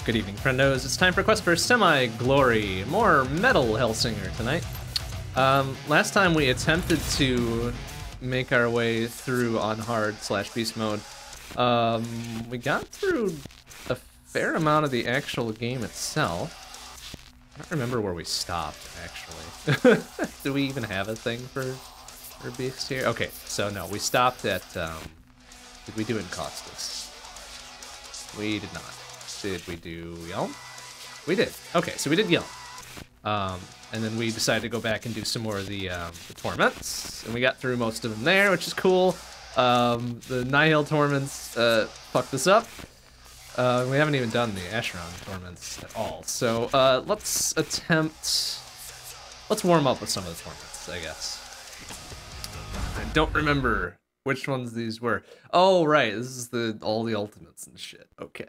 Good evening, friendos. It's time for Quest for Semi-Glory. More Metal Hellsinger tonight. Last time we attempted to make our way through on hard/beast mode. We got through a fair amount of the actual game itself. I don't remember where we stopped, actually. Do we even have a thing for beasts here? Okay, so no, we stopped at, did we do Encaustus? We did not. Did we do Yelm? We did. Okay, so we did Yelm. And then we decided to go back and do some more of the Torments. And we got through most of them there, which is cool. The Nihil Torments fucked us up. We haven't even done the Acheron Torments at all. So let's warm up with some of the Torments, I guess. I don't remember which ones these were. Oh, right, this is all the ultimates and shit. Okay.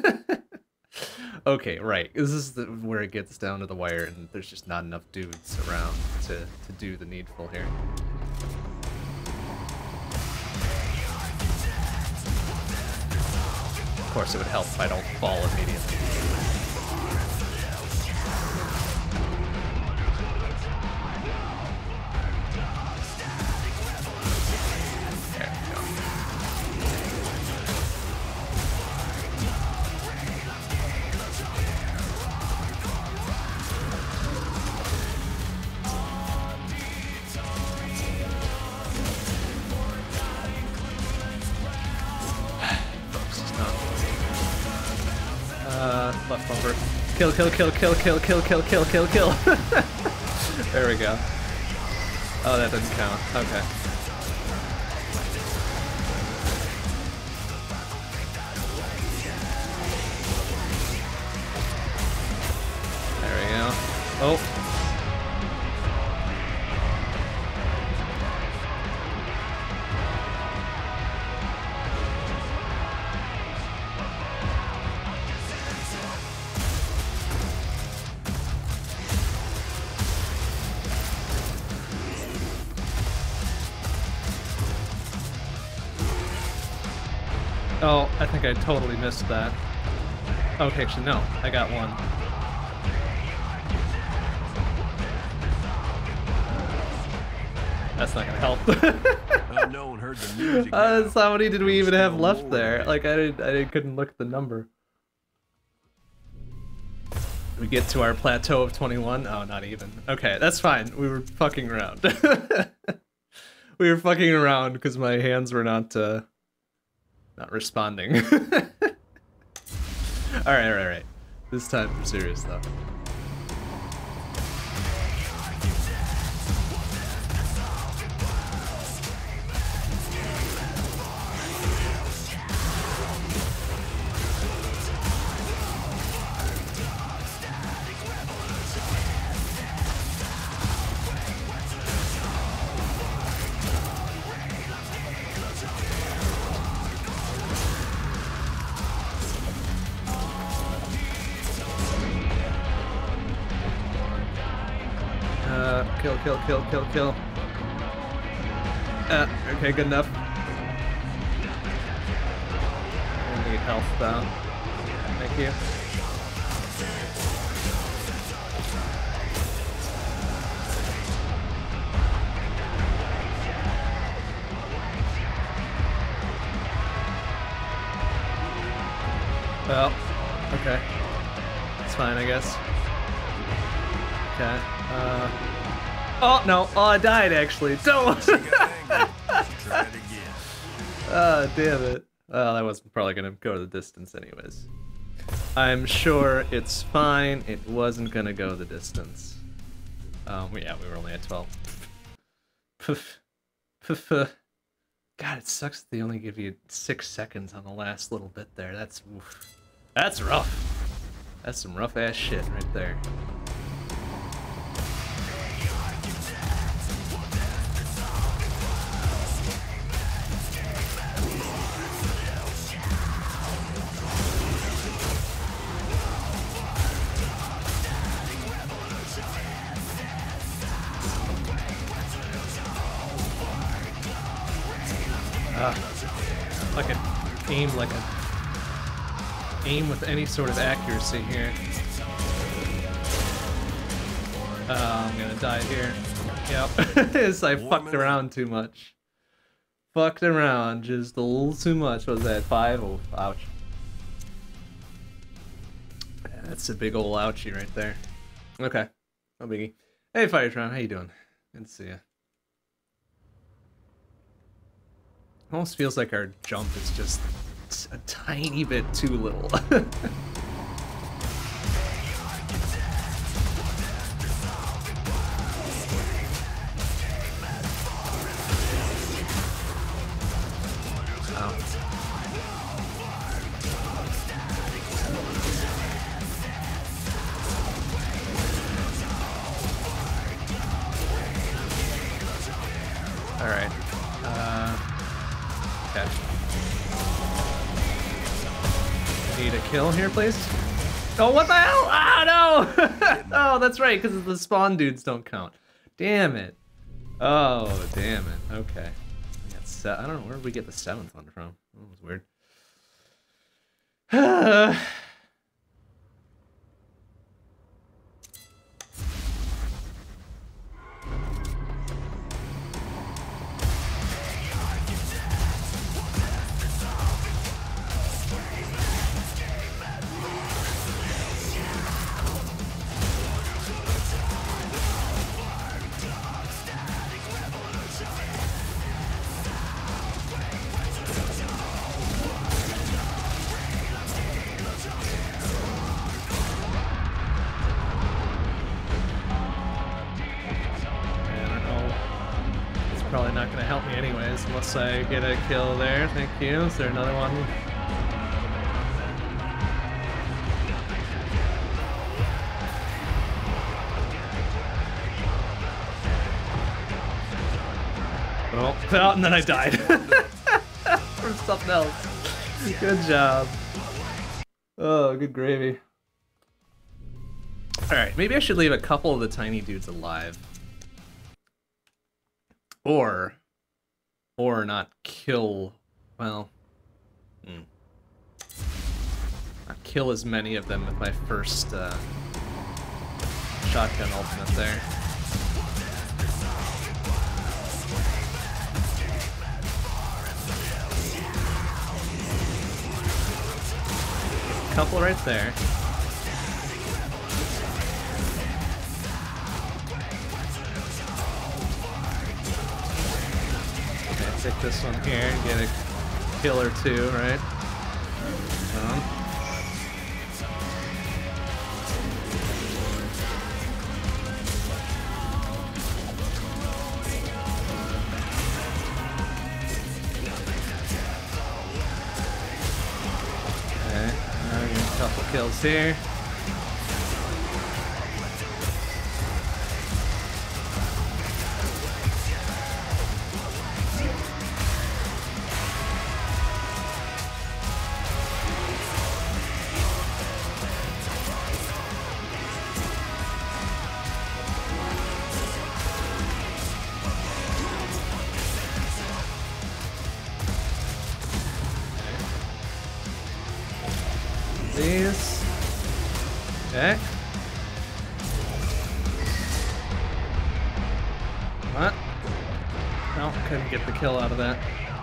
Okay, right. This is where it gets down to the wire, and there's just not enough dudes around to do the needful here. Of course, it would help if I don't fall immediately. Left bumper. Kill, kill, kill, kill, kill, kill, kill, kill, kill, kill. There we go. Oh, that didn't count. Okay. There we go. Oh. Oh, I think I totally missed that. Okay, actually, no. I got one. That's not gonna help. Unknown heard the music. How many did we even have left there? Like, I couldn't look at the number. We get to our plateau of 21? Oh, not even. Okay, that's fine. We were fucking around. We were fucking around because my hands were not responding. Alright. This time for serious though. Kill. Okay, good enough. I need health though. Thank you. Well, okay. It's fine, I guess. Okay, oh, no. Oh, I died, actually. Don't! Ah, damn it. Well, that wasn't probably gonna go the distance anyways. I'm sure it's fine. It wasn't gonna go the distance. Yeah, we were only at 12. God, it sucks that they only give you 6 seconds on the last little bit there. That's rough. That's some rough ass shit right there. Fucking aim like a aim with any sort of accuracy here. I'm gonna die here. Yep. As I fucked around too much. Fucked around just a little too much. What was that? 5? Oh, ouch. Yeah, that's a big old ouchie right there. Okay. No biggie. Hey, Firetron, how you doing? Good to see you. Almost feels like our jump is just a tiny bit too little. Alright. Okay. Need a kill here, please? Oh, what the hell? Ah, no! Oh, that's right, because the spawn dudes don't count. Damn it. Oh, damn it. Okay. I don't know, where did we get the 7th one from? That was weird. Unless I get a kill there, thank you. Is there another one? Oh, and then I died. From something else. Good job. Oh, good gravy. Alright, maybe I should leave a couple of the tiny dudes alive. Or not kill, well, not kill as many of them with my first shotgun ultimate there. Couple right there. Take this one here and get a kill or two, right? Okay, now get a couple kills here. Okay. What? No, couldn't get the kill out of that.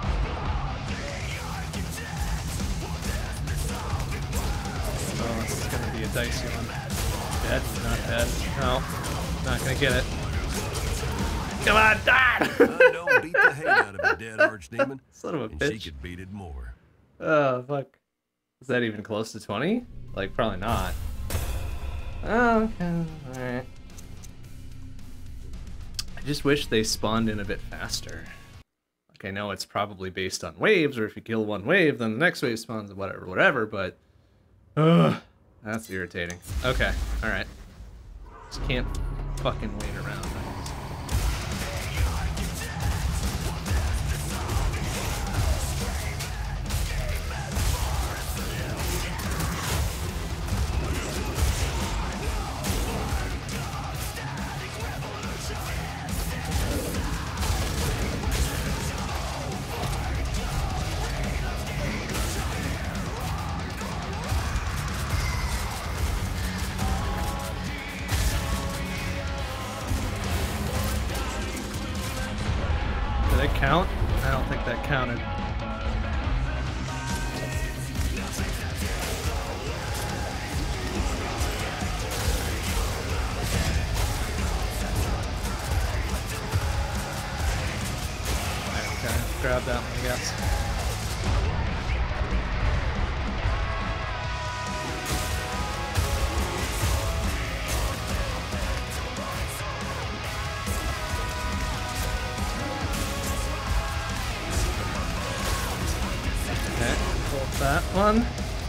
Oh, this is gonna be a dicey one. Dead? Not dead. No, not gonna get it. Come on, die! I don't beat the hate out of a dead archdemon. Son of a bitch. And she could beat it more. Oh, fuck. Is that even close to 20? Like, probably not. Oh, okay. Alright. I just wish they spawned in a bit faster. Like, I know it's probably based on waves, or if you kill one wave, then the next wave spawns, whatever, but... that's irritating. Okay, alright. Just can't fucking wait around. that count? I don't think that counted. Okay, grab that one, I guess. That one.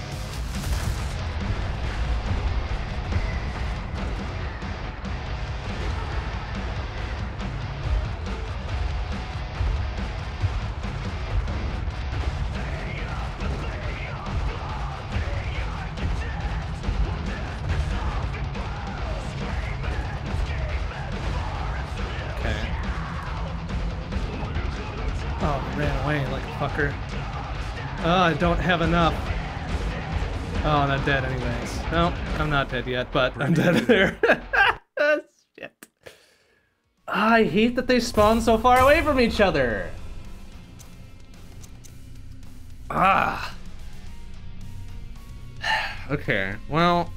Okay. Oh, I ran away like a fucker. Oh, I don't have enough. Oh, I'm dead anyways. No, I'm not dead yet, but I'm dead there. Shit. I hate that they spawn so far away from each other. Ah. Okay, well.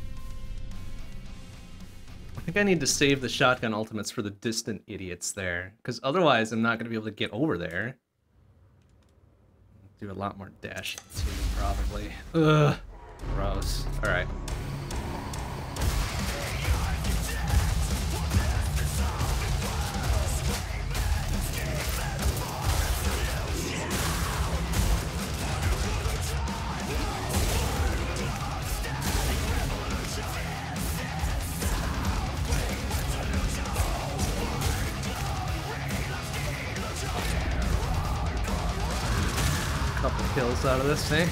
I think I need to save the shotgun ultimates for the distant idiots there, because otherwise I'm not going to be able to get over there. Do a lot more dashing too, probably. Ugh. Gross. Alright. Couple kills out of this thing.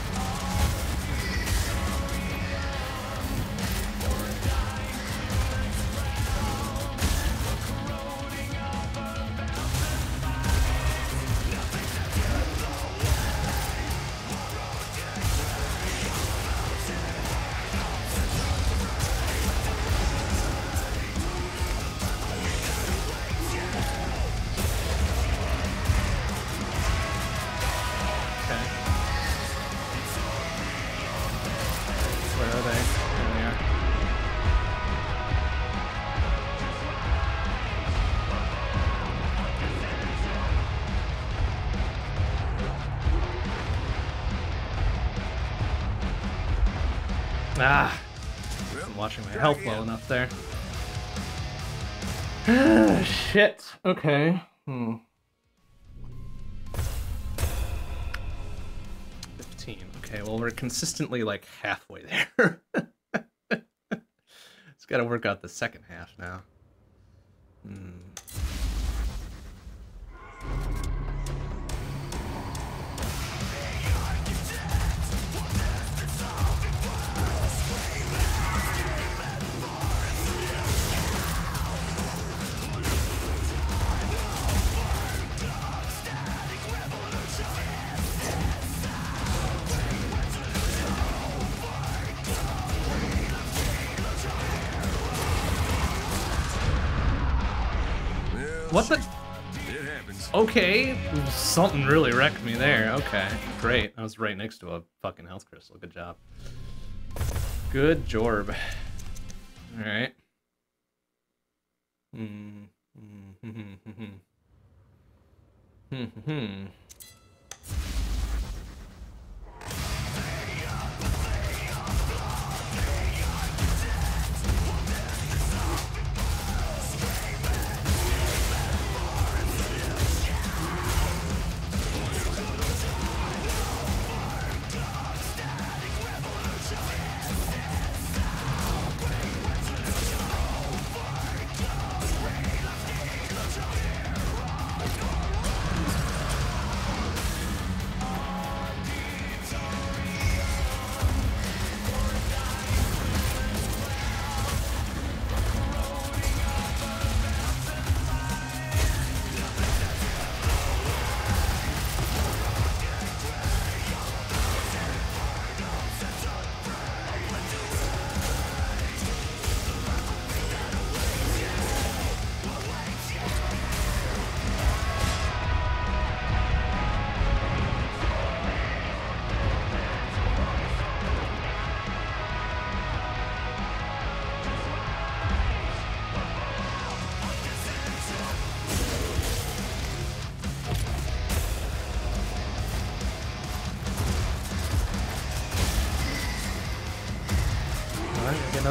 Ah, I'm watching my health low enough there. Shit. Okay. 15. Okay, well, we're consistently like halfway there. It's got to work out the second half now. What the? It happens. Okay, something really wrecked me there. Okay, great. I was right next to a fucking health crystal. Good job. Good job. All right.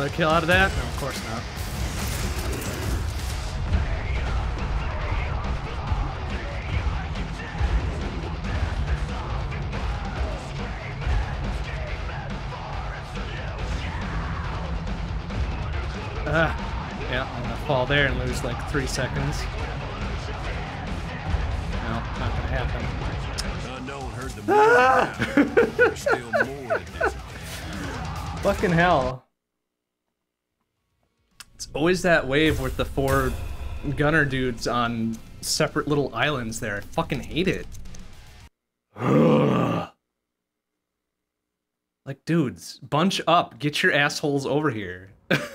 another kill out of that? No, of course not. Yeah, I'm gonna fall there and lose like 3 seconds. No, not gonna happen. Unknown heard the music. There's still more to this. Fucking hell. It's always that wave with the 4 gunner dudes on separate little islands there. I fucking hate it. Like, dudes, bunch up. Get your assholes over here.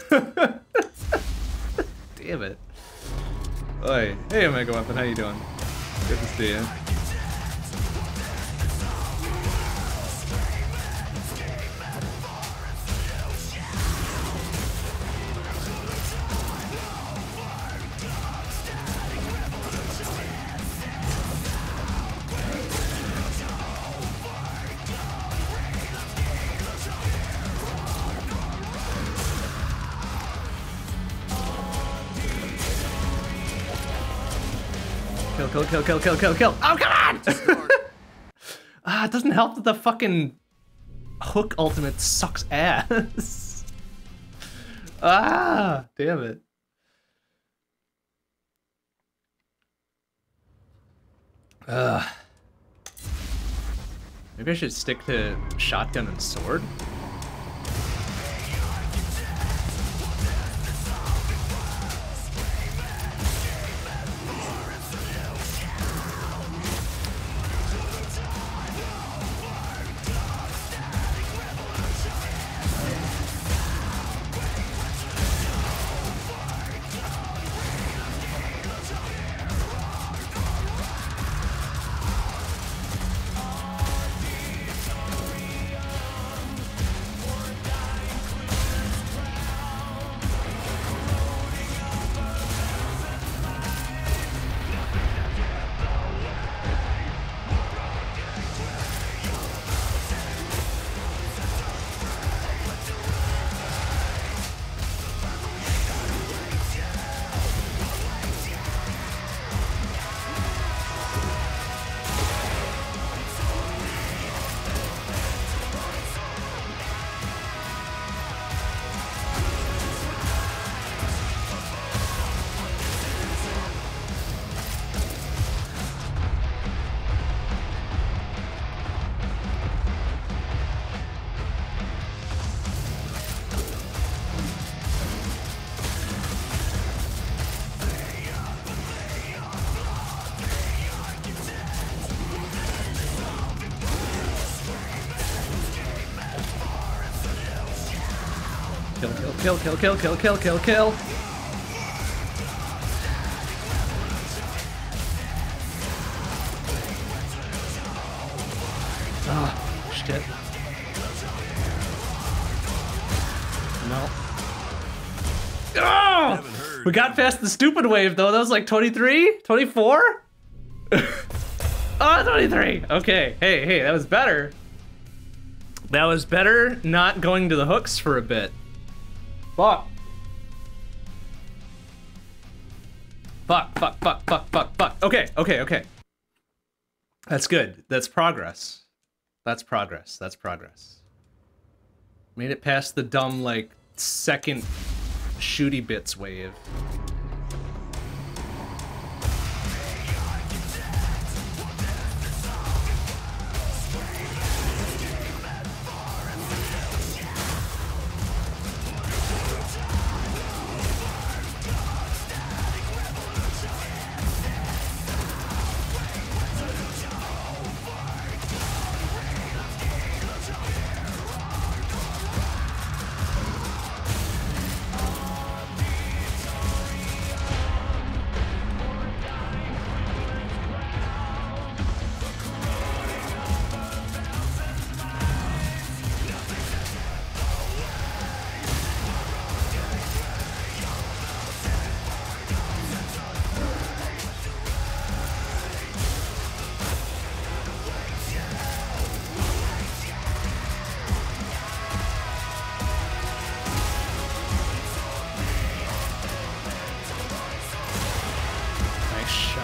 Damn it. Oi. Hey, Omega Weapon, how you doing? Good to see you. Kill. Oh, come on! It doesn't help that the fucking hook ultimate sucks ass. Damn it. Maybe I should stick to shotgun and sword. Kill. Ah, shit. No. Oh! We got past the stupid wave though. That was like 23? 24? Oh, 23! Okay, hey, that was better. That was better not going to the hooks for a bit. Fuck. Okay. That's good. That's progress. That's progress. Made it past the dumb, like, second shooty bits wave.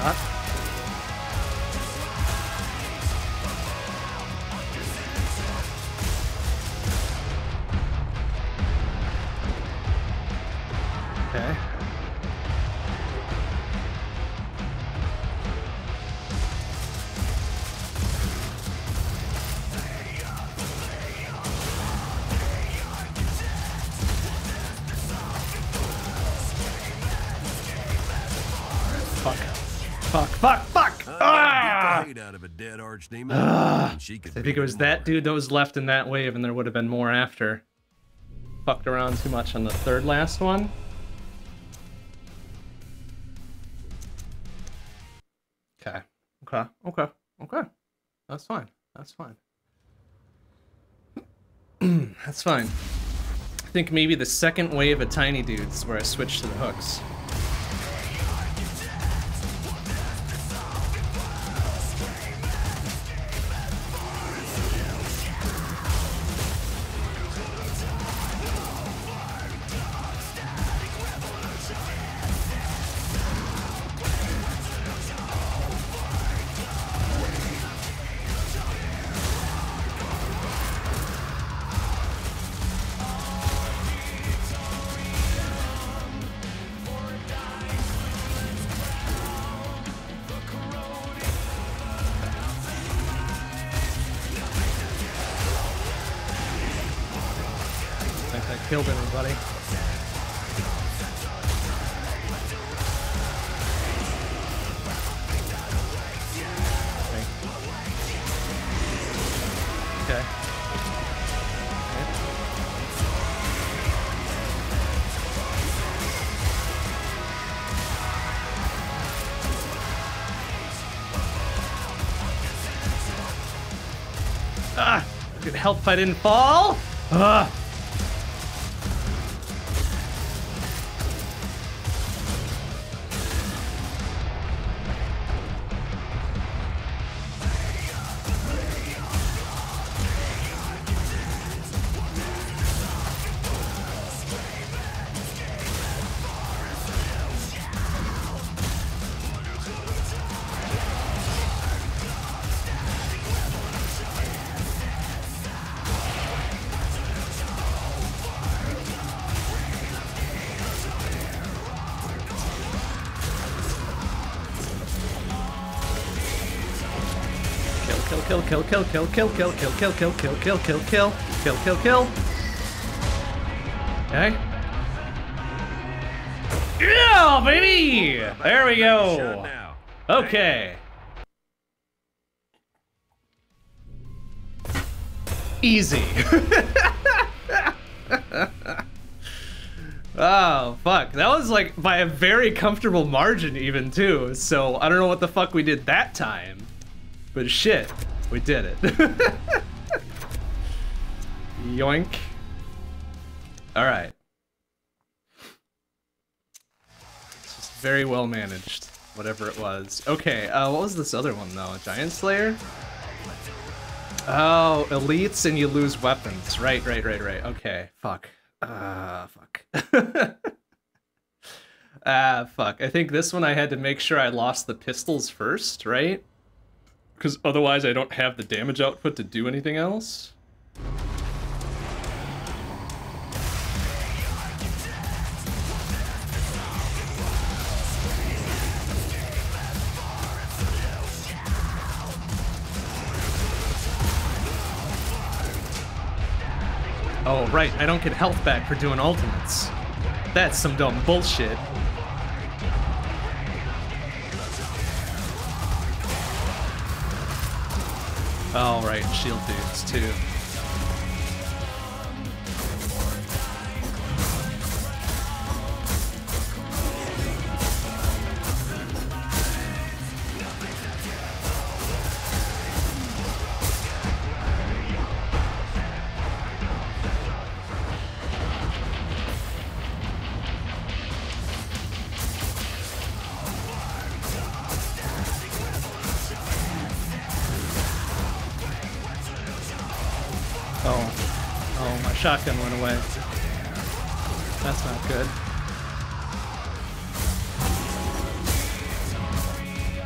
shot. Okay. Fuck! I hate out of a dead archdemon. And she could I think it was that dude that was left in that wave, and there would have been more after. Fucked around too much on the third last one. Okay. That's fine. That's fine. I think maybe the second wave of tiny dudes where I switched to the hooks. Killed everybody. Okay. Ah! Could help if I didn't fall. Ah! Kill. Okay. Yeah, baby! There we go. Okay. Easy. Oh, fuck. That was like by a very comfortable margin even too. So I don't know what the fuck we did that time. But shit, we did it. Yoink. All right. It's just very well managed, whatever it was. Okay, what was this other one though? Giant Slayer? Oh, elites and you lose weapons. Right. Okay, fuck. Fuck. Fuck. I think this one I had to make sure I lost the pistols first, right? Because otherwise I don't have the damage output to do anything else. Oh, right, I don't get health back for doing ultimates. That's some dumb bullshit. Oh, right, shield dudes, too. Oh, my shotgun went away. That's not good.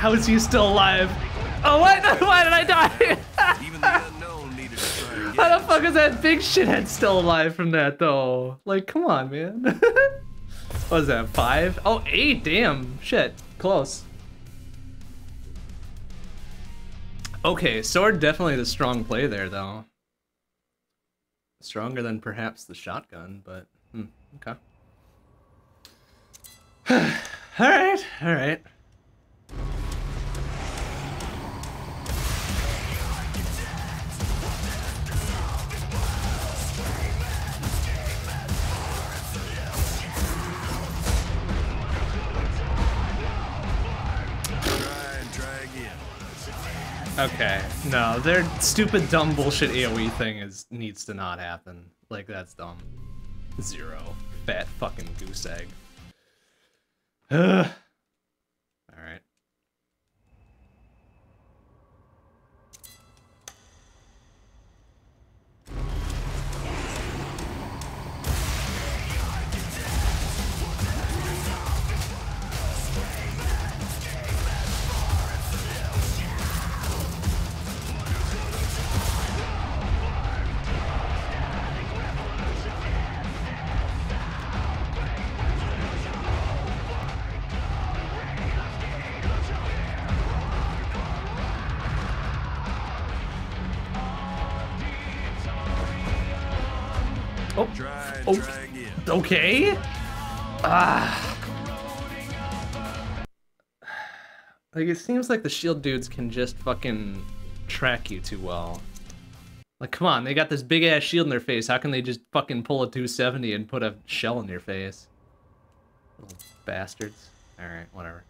How is he still alive? Oh, what? Why did I die? Even the unknown needed to try again. How the fuck is that big shithead still alive from that, though? Like, come on, man. What was that, 5? Oh, 8, damn. Shit, close. Okay, sword definitely the strong play there, though. Stronger than perhaps the shotgun, but okay. Alright, alright. Try again. Okay, no, their stupid, dumb, bullshit AoE thing needs to not happen. Like, that's dumb. 0. Fat fucking goose egg. Alright. Oh. Try again. Okay. Like, it seems like the shield dudes can just fucking track you too well. Like, come on, they got this big ass shield in their face. How can they just fucking pull a 270 and put a shell in your face? Little bastards. Alright, whatever.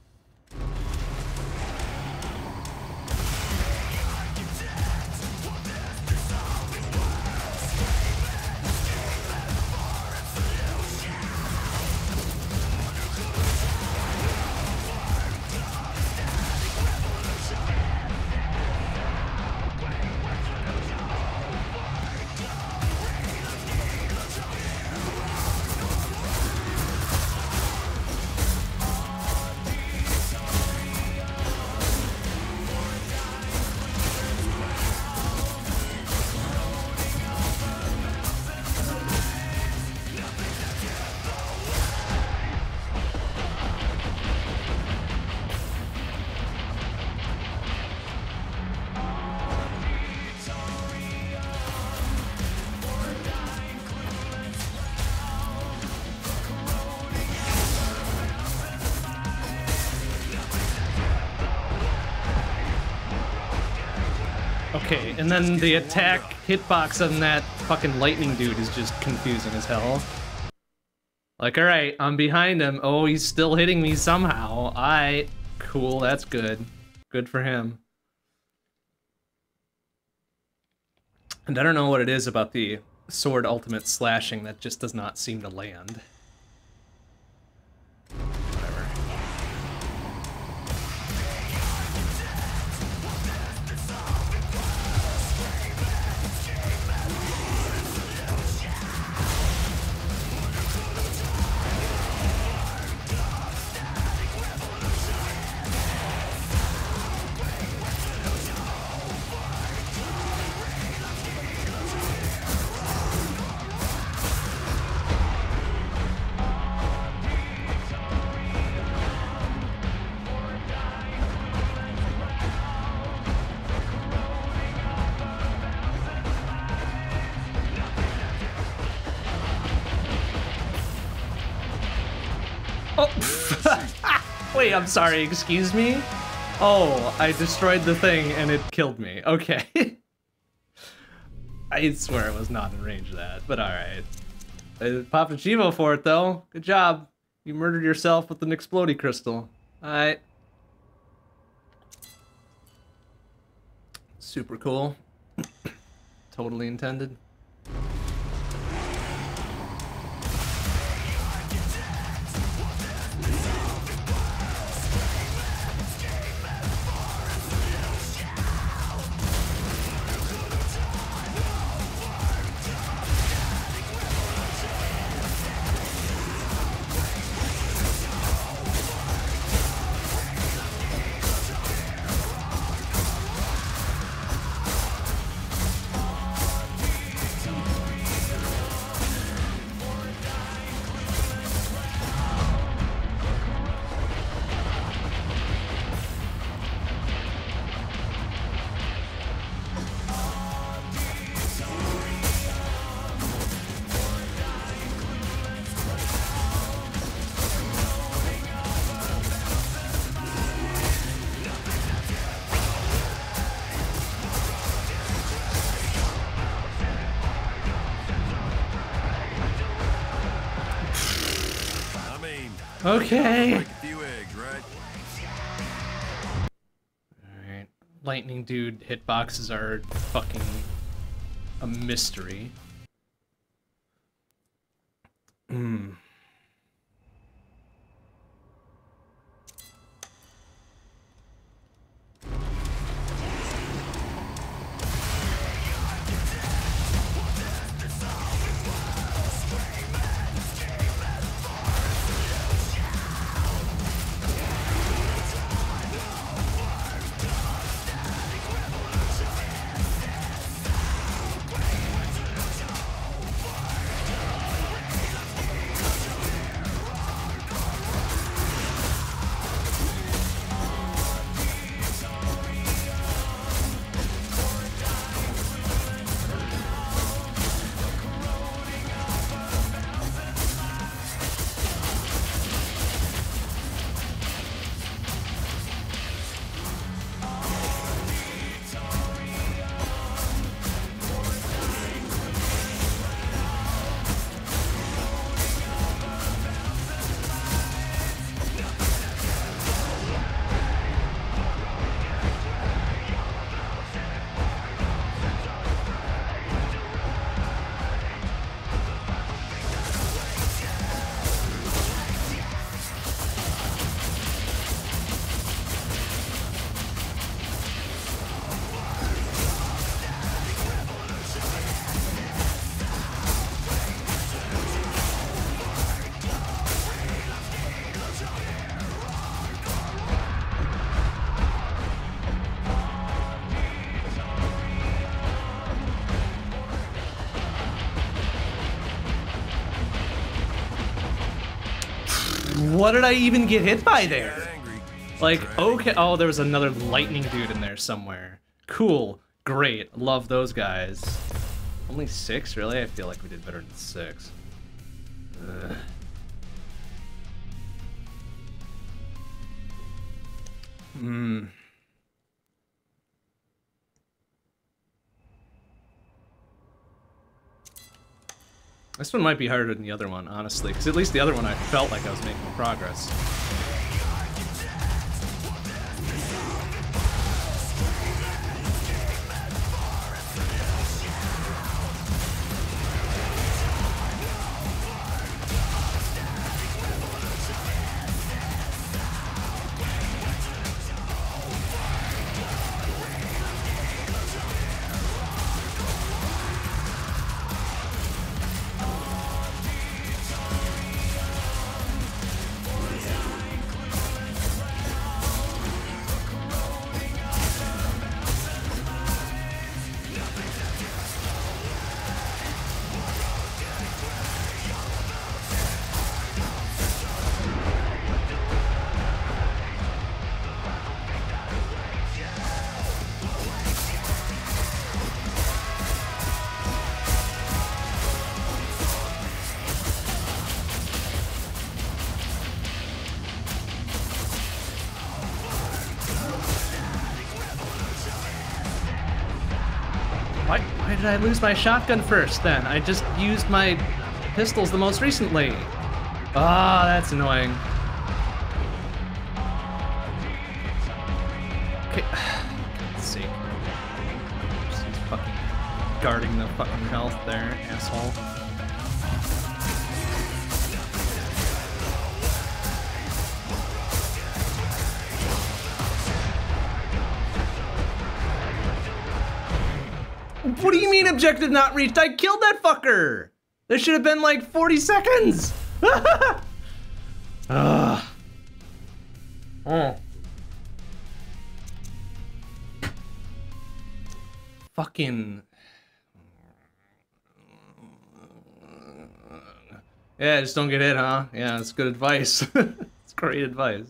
Okay, and then the attack hitbox on that fucking lightning dude is just confusing as hell. Like, alright, I'm behind him. Oh, he's still hitting me somehow. Alright, cool, that's good. Good for him. And I don't know what it is about the sword ultimate slashing that just does not seem to land. Whatever. Wait, I'm sorry, excuse me? Oh, I destroyed the thing and it killed me. Okay. I swear I was not in range of that, but alright. I popped a Chivo for it though. Good job. You murdered yourself with an explodey crystal. Alright. Super cool. Totally intended. Okay. Break a few eggs, right? Alright. Lightning dude hitboxes are fucking a mystery. Hmm. What did I even get hit by there? Like, okay, oh, there was another lightning dude in there somewhere. Cool, great, love those guys. Only 6, really? I feel like we did better than 6. Ugh. Hmm. This one might be harder than the other one, honestly, because at least the other one I felt like I was making progress. Why did I lose my shotgun first then? I just used my pistols the most recently. Ah, that's annoying. Okay, God's sake. Just fucking guarding the fucking health there, asshole. What do you mean objective not reached? I killed that fucker! There should have been like 40 seconds! Oh. Fucking... Yeah, just don't get hit, huh? Yeah, that's good advice. It's great advice.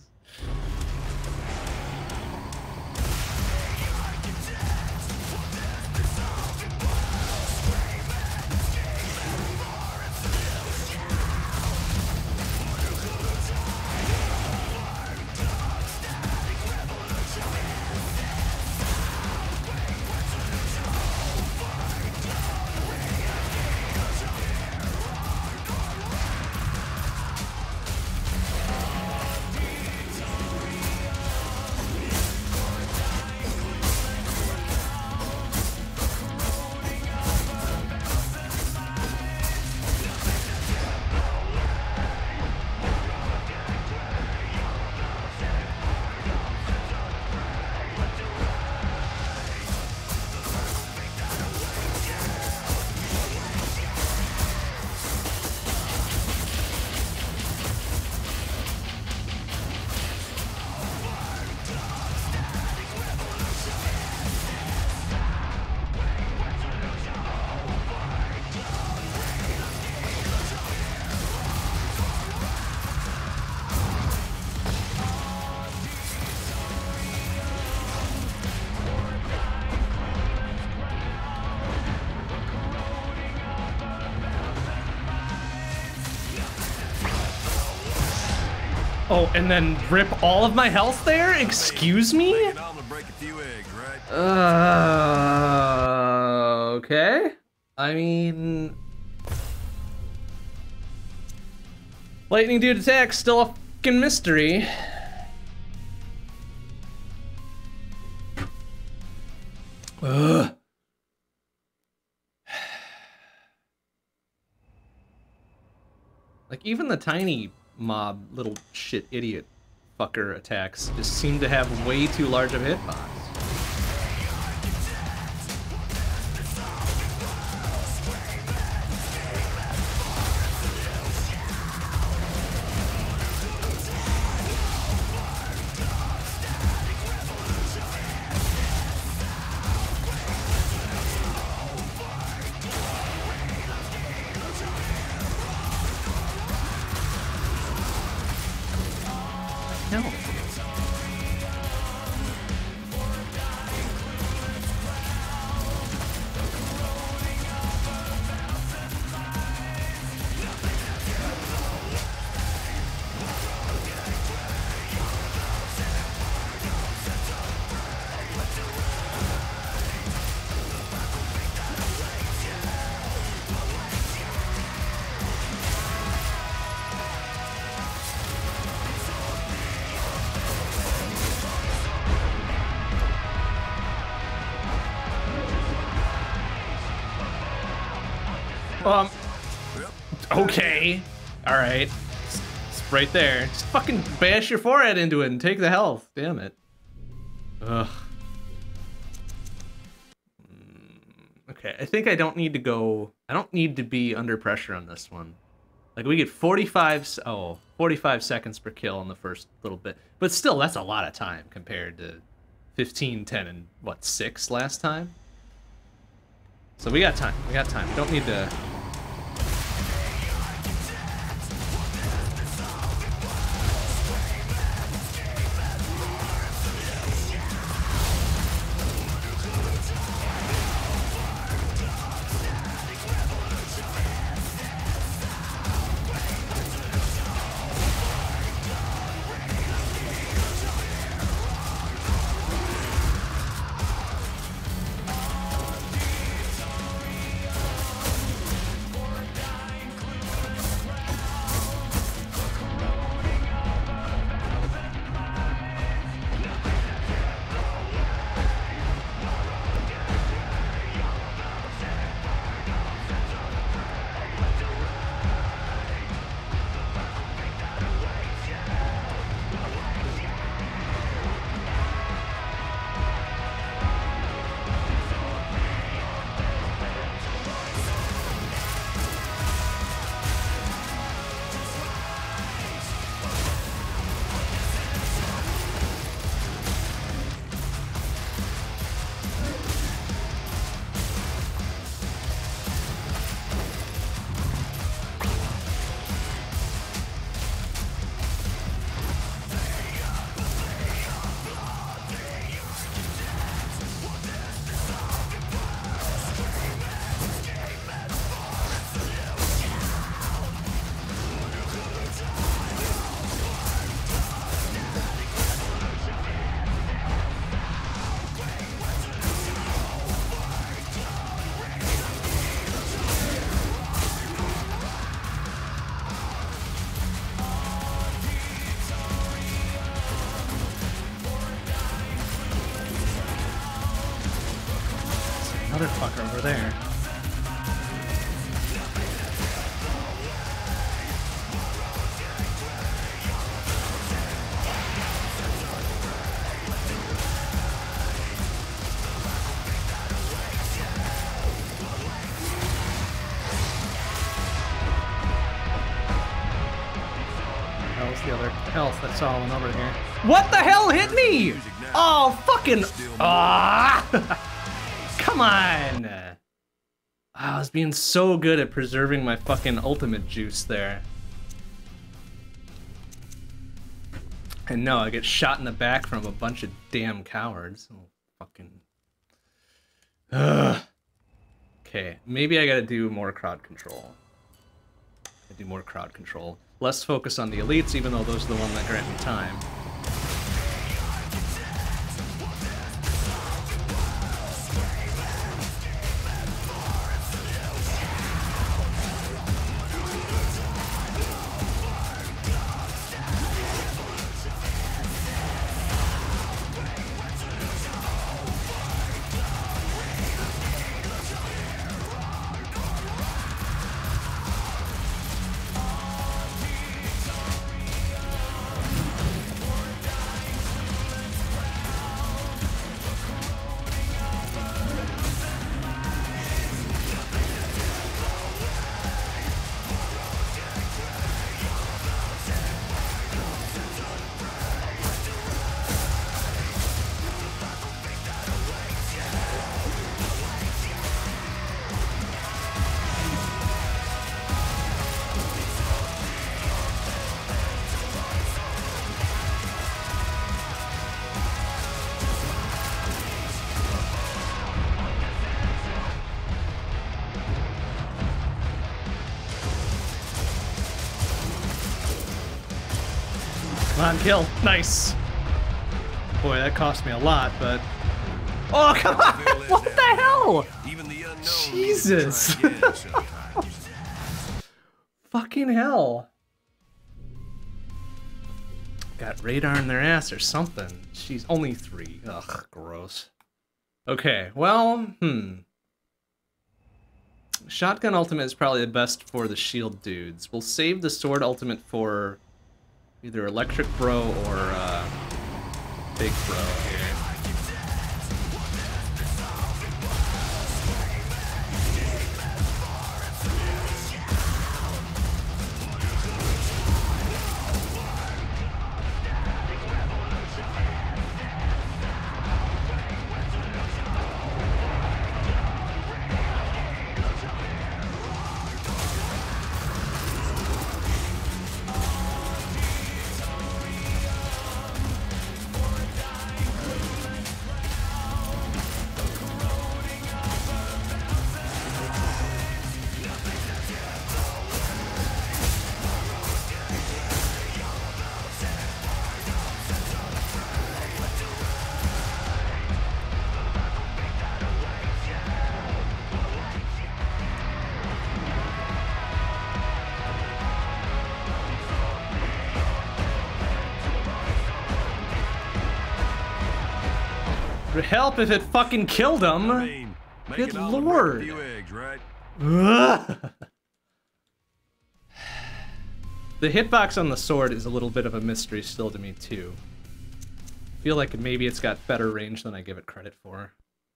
Oh, and then rip all of my health there? Excuse me? Make an omelet, break a few eggs, right? Okay. I mean... Lightning dude attack, still a fucking mystery. Ugh. Like, even the tiny mob, little shit idiot fucker attacks just seem to have way too large of a hitbox. No. Okay. Alright. It's right there. Just fucking bash your forehead into it and take the health. Damn it. Ugh. Okay, I think I don't need to go... I don't need to be under pressure on this one. Like, we get 45 seconds per kill in the first little bit. But still, that's a lot of time compared to 15, 10, and, what, 6 last time? So we got time. We got time. We don't need to... Motherfucker over there. Hell's the other health that's all over here. What the hell hit me? Oh, fucking. Ah! Come on! I was being so good at preserving my fucking ultimate juice there. And no, I get shot in the back from a bunch of damn cowards. Oh, fucking... Ugh. Okay, maybe I gotta do more crowd control. less focus on the elites, even though those are the ones that grant me time. Come on, kill. Nice. Boy, that cost me a lot, but... Oh, come on! What the hell? Even the unknown Jesus. Fucking hell. Got radar in their ass or something. She's only 3. Ugh, gross. Okay, well, Shotgun ultimate is probably the best for the shield dudes. We'll save the sword ultimate for either Electric Bro or Big Bro here. Help if it fucking killed him. I mean, Good lord. A few eggs, right? The hitbox on the sword is a little bit of a mystery still to me too. I feel like maybe it's got better range than I give it credit for.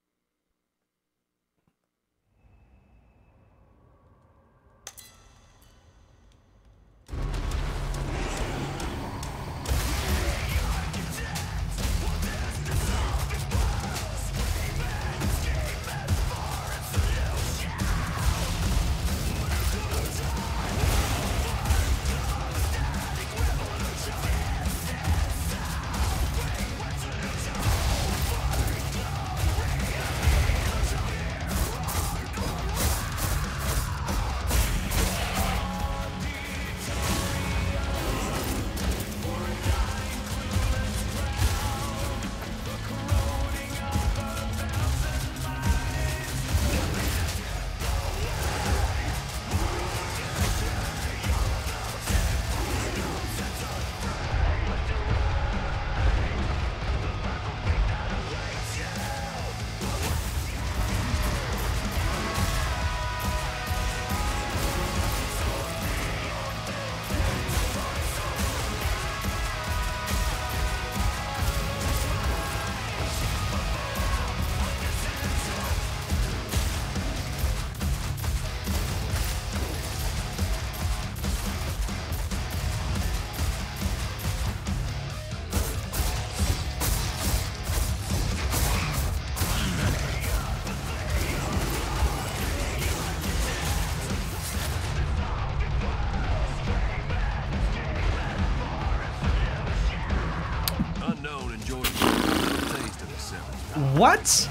What?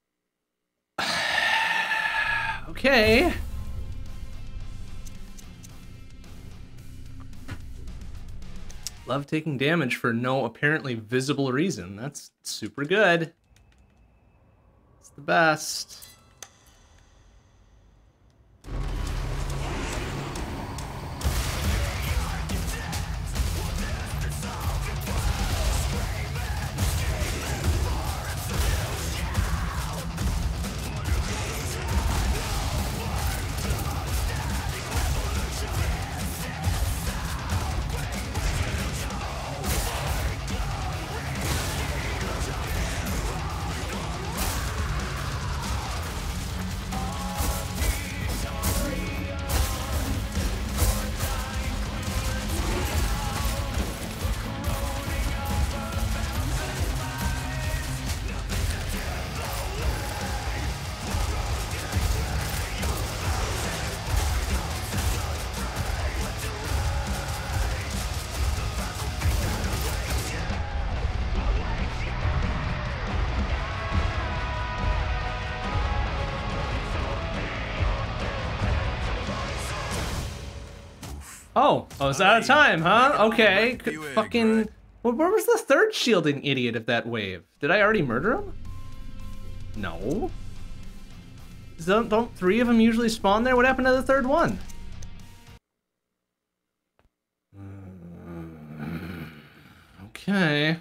Okay. Love taking damage for no apparently visible reason. That's super good. It's the best. Oh, I was out of time, huh? Okay, fucking... Well, where was the third shielding idiot of that wave? Did I already murder him? No. Don't three of them usually spawn there? What happened to the third one? Okay.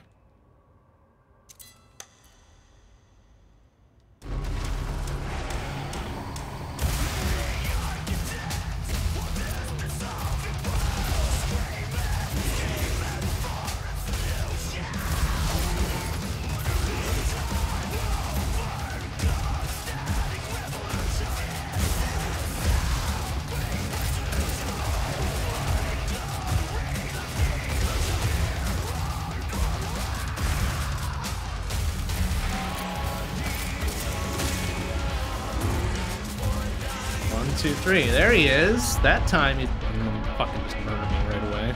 One, two, three. There he is. That time he fucking just murdered me right away.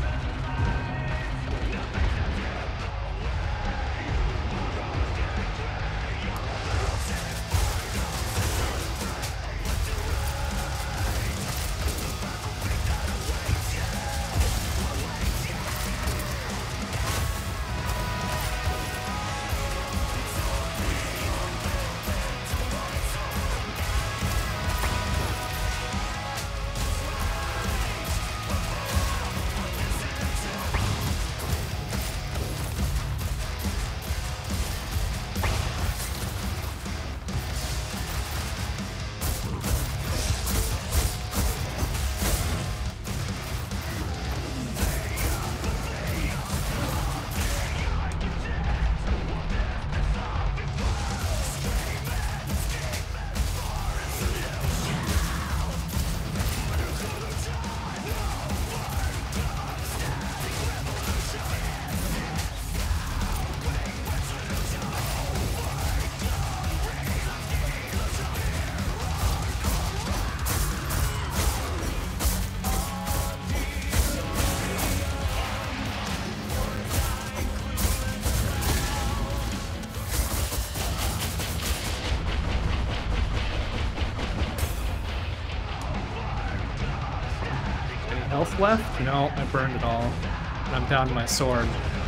Health left? No, I burned it all. And I'm down to my sword.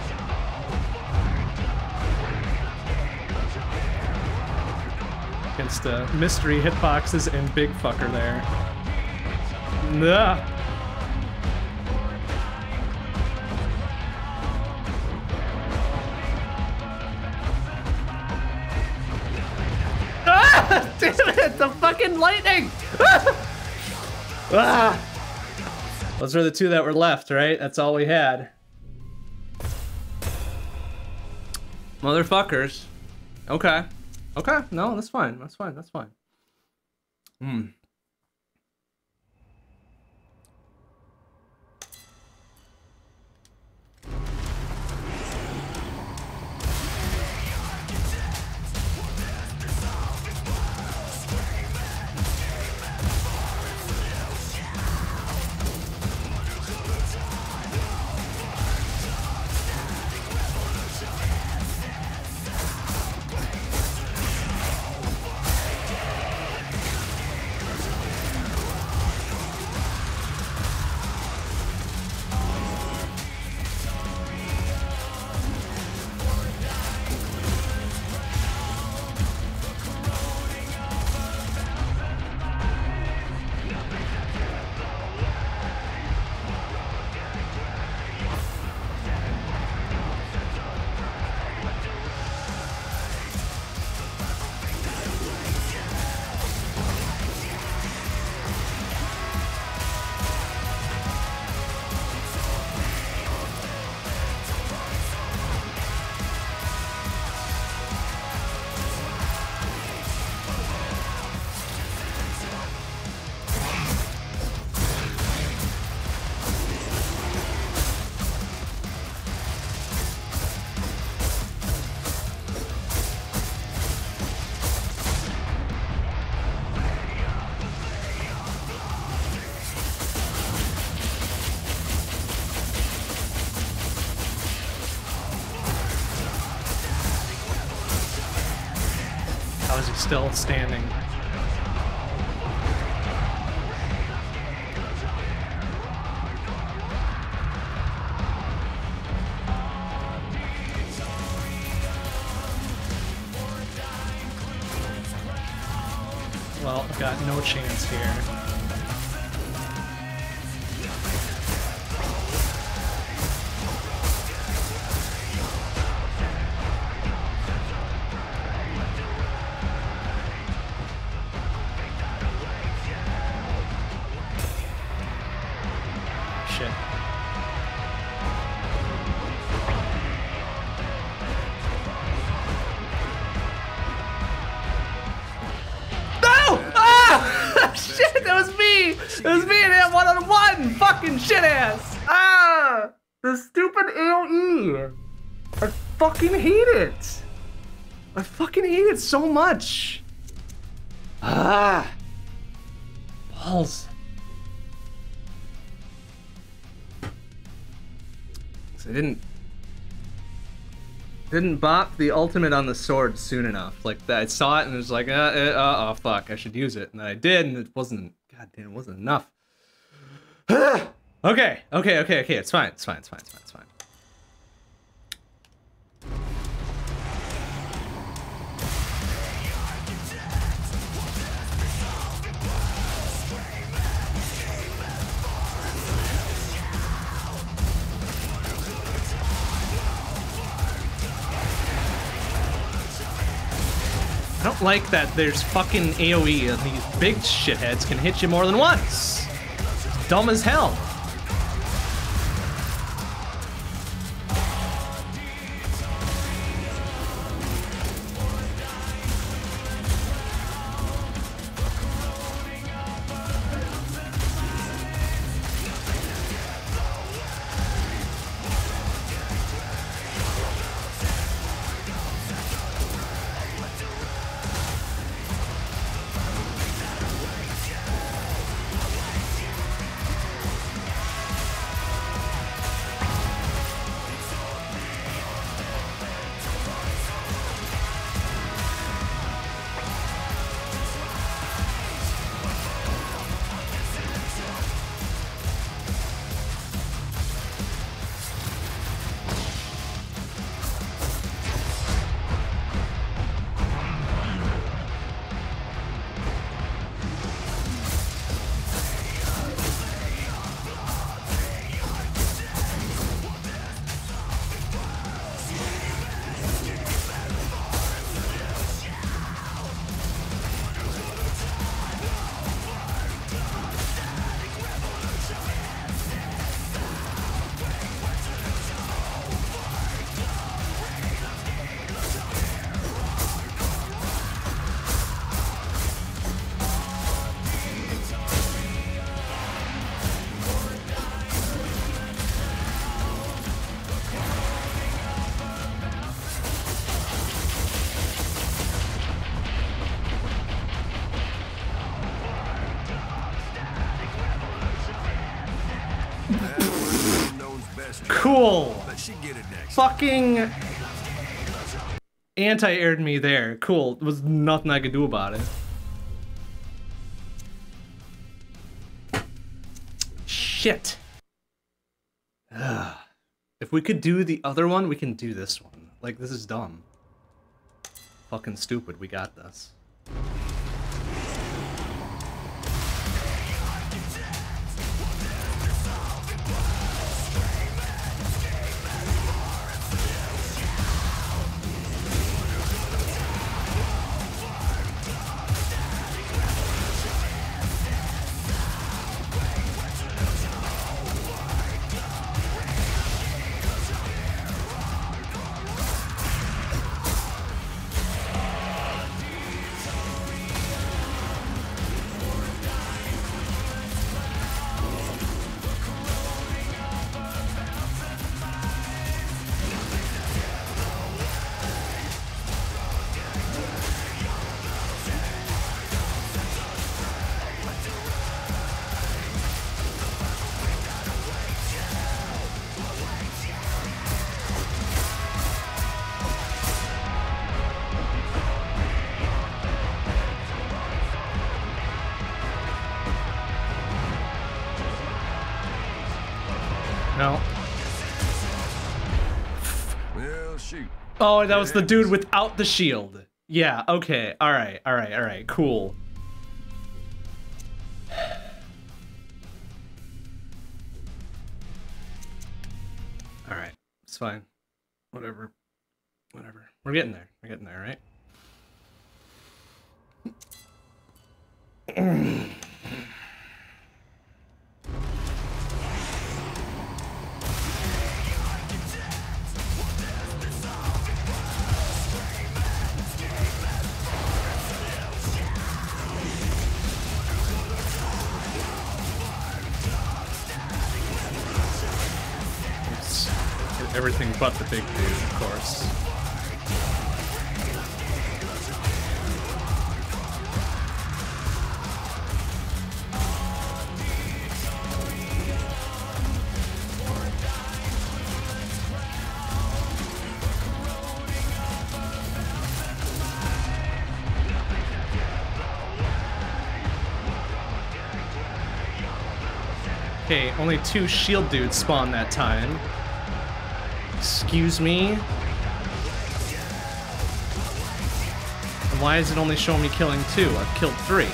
Against mystery hitboxes and big fucker there. Nah. Ah! Damn it! The fucking lightning! Ah! Those are the two that were left, right? That's all we had. Motherfuckers. Okay. Okay. No, that's fine. That's fine. That's fine. Hmm. How is he still standing? Well, I've got no chance here. Shit. No! Ah! Shit, that was me! It was me and him one-on-one! Fucking shit-ass! Ah! The stupid AoE! I fucking hate it! I fucking hate it so much! Ah! Balls. I didn't bop the ultimate on the sword soon enough. Like that, I saw it and it was like, oh fuck, I should use it, and then I did, and it wasn't. God damn, it wasn't enough. Okay, it's fine, it's fine. I don't like that there's fucking AoE and these big shitheads can hit you more than once. It's dumb as hell. Cool. Fucking anti-aired me there. Cool. There was nothing I could do about it. Shit. Ugh. If we could do the other one, we can do this one. Like, this is dumb. Fucking stupid. We got this. shoot. Oh, that was the dude without the shield. Yeah, okay. All right, cool. All right, it's fine. Whatever. We're getting there. Right? It's everything but the big dude, of course. Okay, only 2 shield dudes spawned that time. Excuse me? And why is it only showing me killing 2? I've killed 3.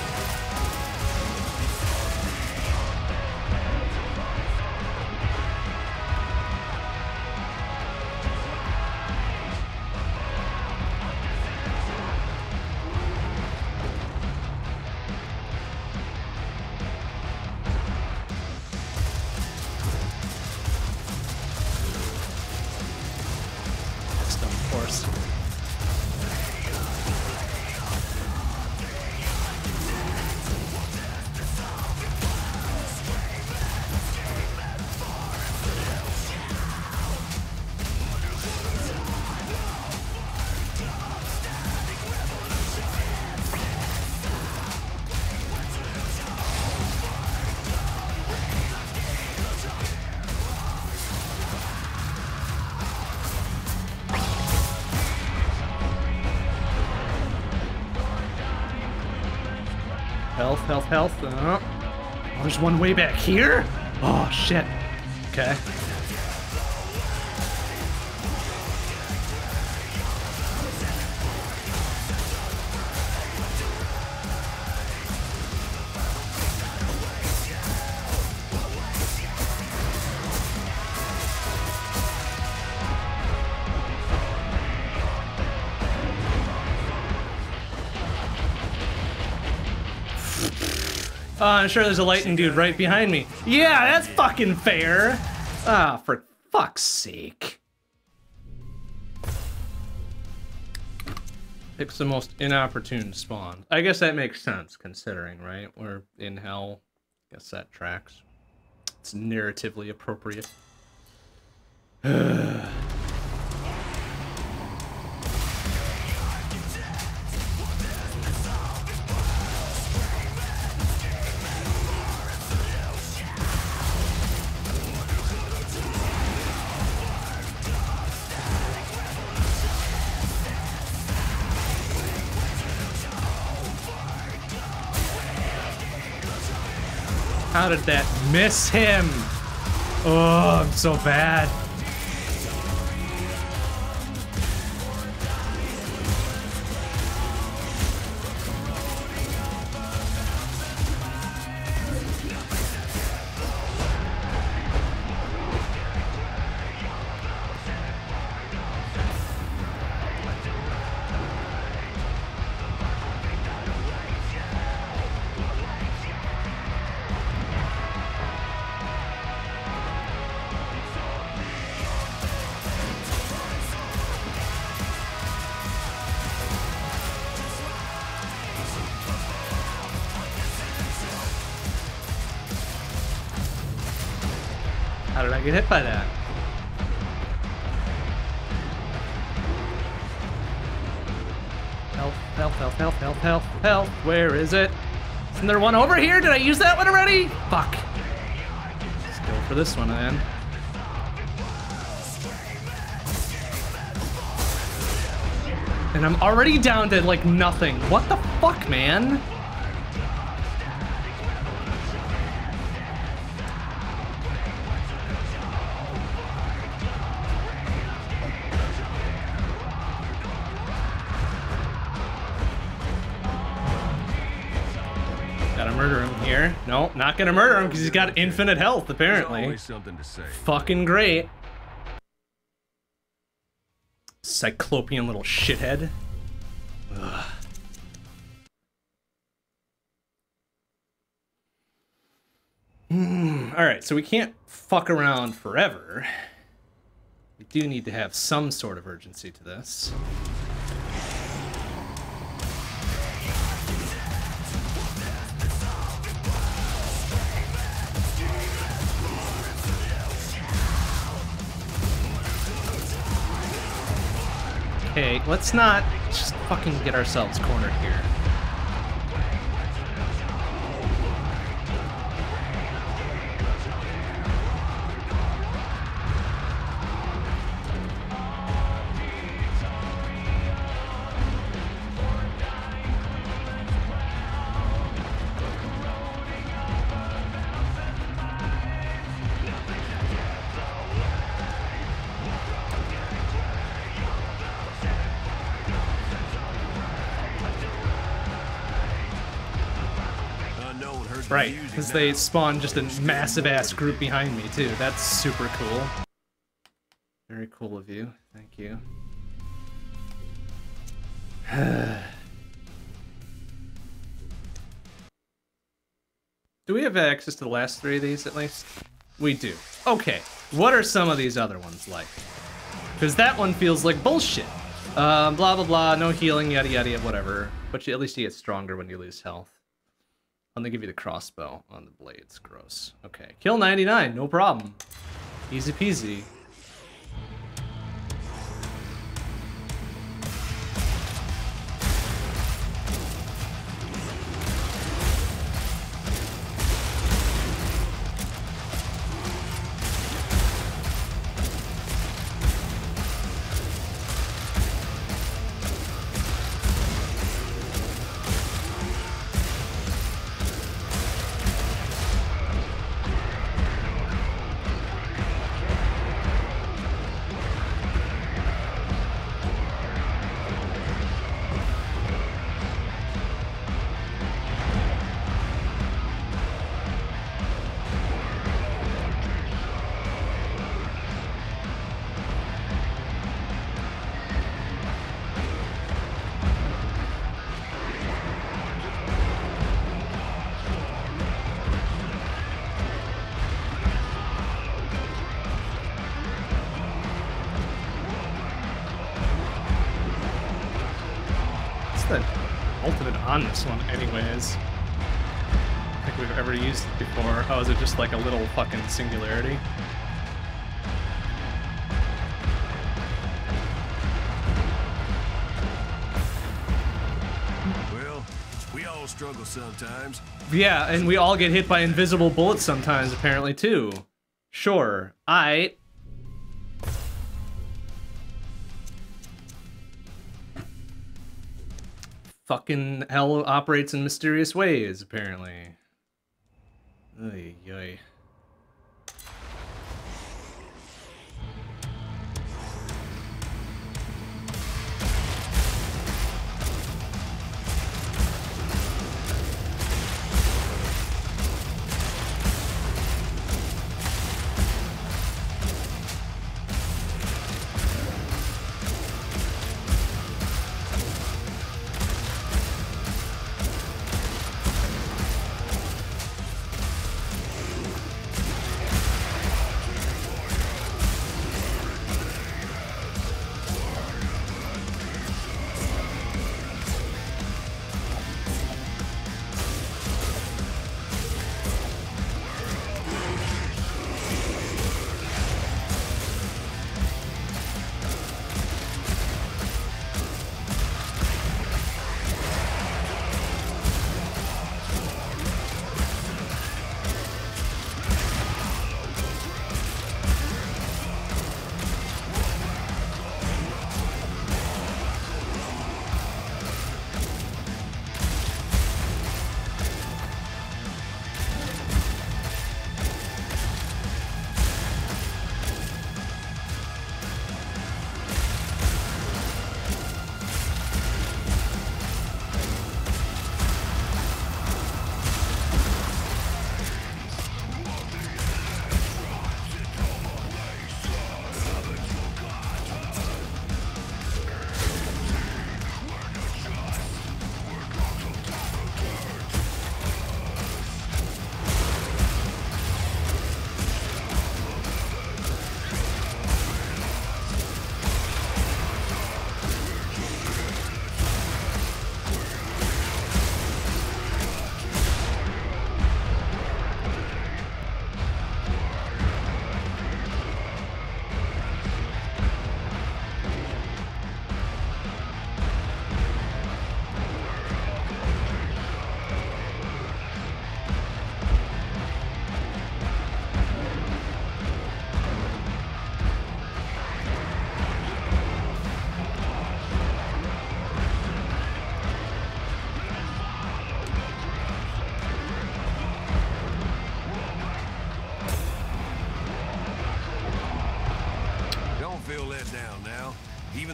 Health. Oh, there's one way back here? Oh, shit. Okay. I'm sure there's a lightning dude right behind me. Yeah, that's fucking fair. Ah, for fuck's sake. Picks the most inopportune spawn. I guess that makes sense, considering, right? We're in hell. Guess that tracks. It's narratively appropriate. How did that miss him? Oh, I'm so bad. How did I get hit by that? Health. Where is it? Isn't there one over here? Did I use that one already? Fuck. Let's go for this one then. And I'm already down to like nothing. What the fuck, man? murder him here. No, not gonna murder him because he's got infinite health, There's apparently. always something to say. Fucking great. Cyclopean little shithead. Ugh. Alright, so we can't fuck around forever. We do need to have some sort of urgency to this. Okay, let's not just fucking get ourselves cornered here. Right, because they spawn just a massive-ass group behind me, too. That's super cool. Very cool of you. Thank you. Do we have access to the last 3 of these, at least? We do. Okay, what are some of these other ones like? Because that one feels like bullshit. Blah, blah, blah, no healing, yada, yada, whatever. But at least you get stronger when you lose health. I'm gonna give you the crossbow on the blades. Gross. Okay. Kill 99, no problem. Easy peasy. On this one anyways. I don't think we've ever used it before. Oh, is it just like a little fucking singularity? Well, we all struggle sometimes. Yeah, and we all get hit by invisible bullets sometimes, apparently, too. Sure. Fucking hell operates in mysterious ways, apparently. Oy, oy.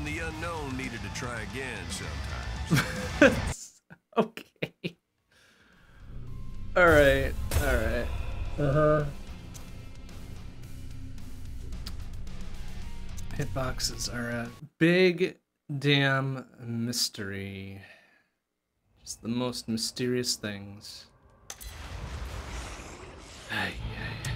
the unknown needed to try again sometimes. Okay. Alright, alright. Hitboxes are a big damn mystery. Just the most mysterious things. Ay, ay.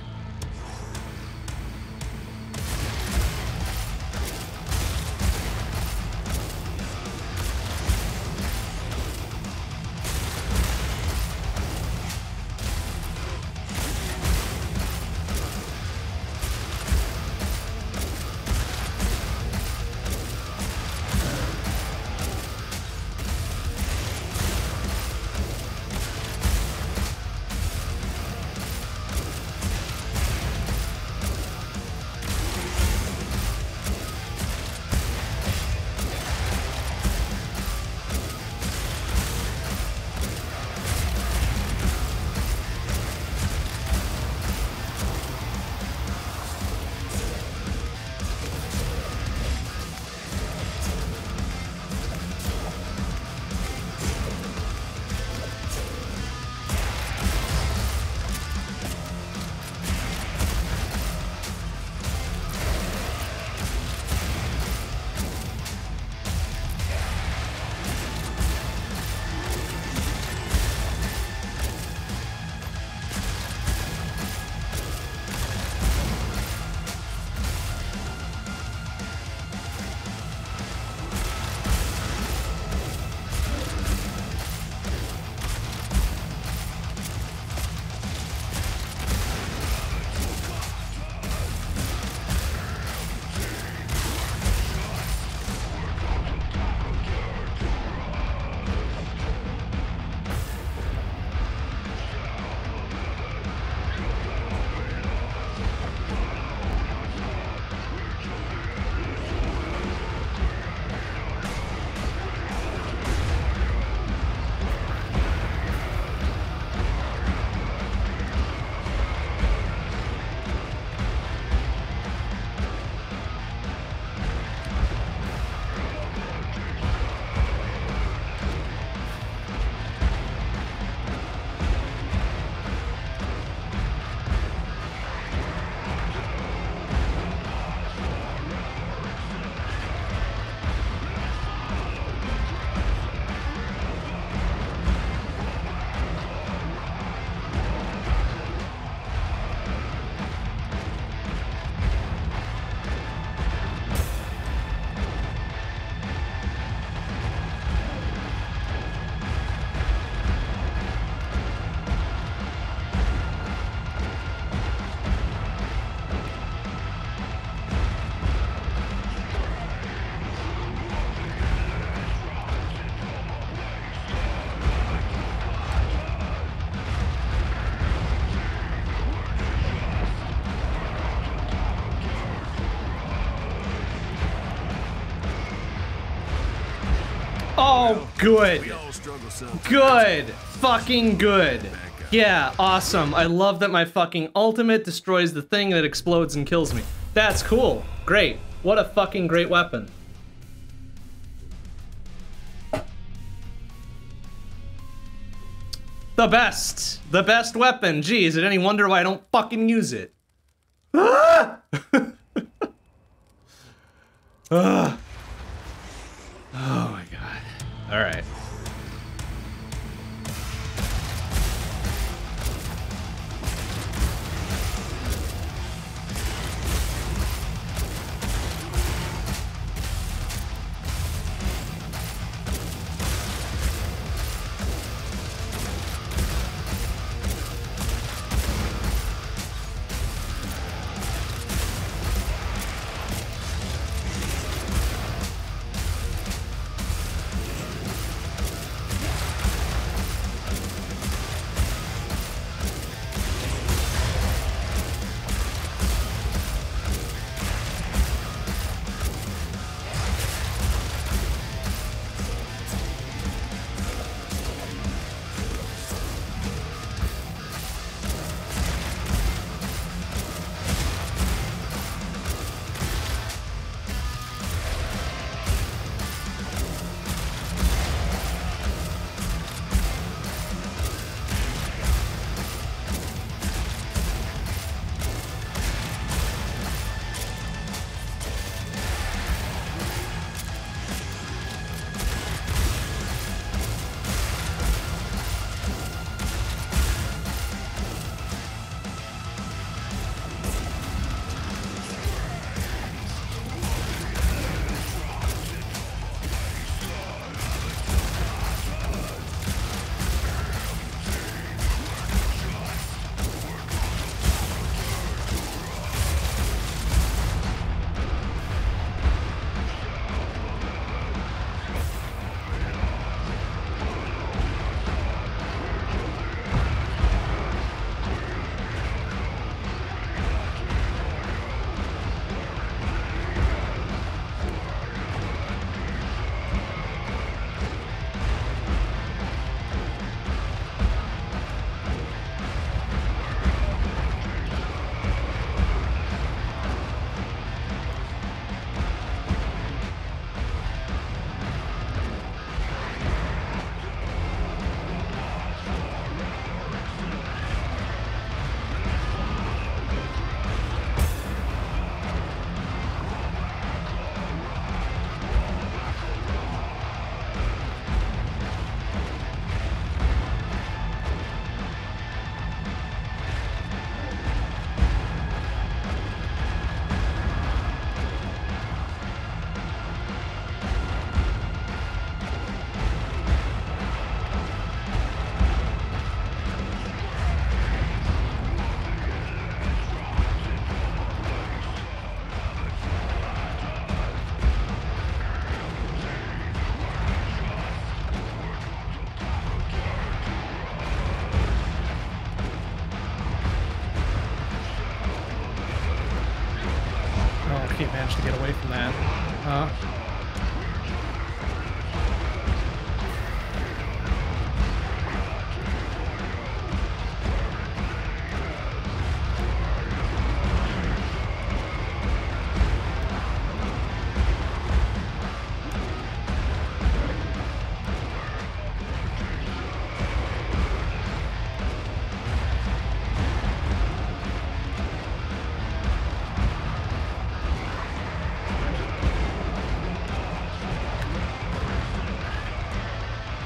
Oh, good. We all struggle sometimes. Good. Fucking good. Yeah, awesome. I love that my fucking ultimate destroys the thing that explodes and kills me. That's cool. Great. What a fucking great weapon. The best. The best weapon. Gee, is it any wonder why I don't fucking use it? Ah! Ah. Oh my god. Alright.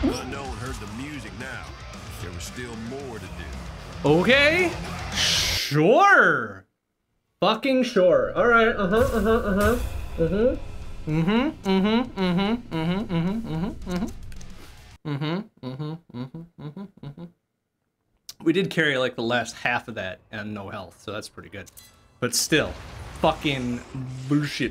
Unknown heard the music now. There was still more to do. Okay. Sure. Fucking sure. All right. We did carry like the last half of that and no health, so that's pretty good. But still, fucking bullshit.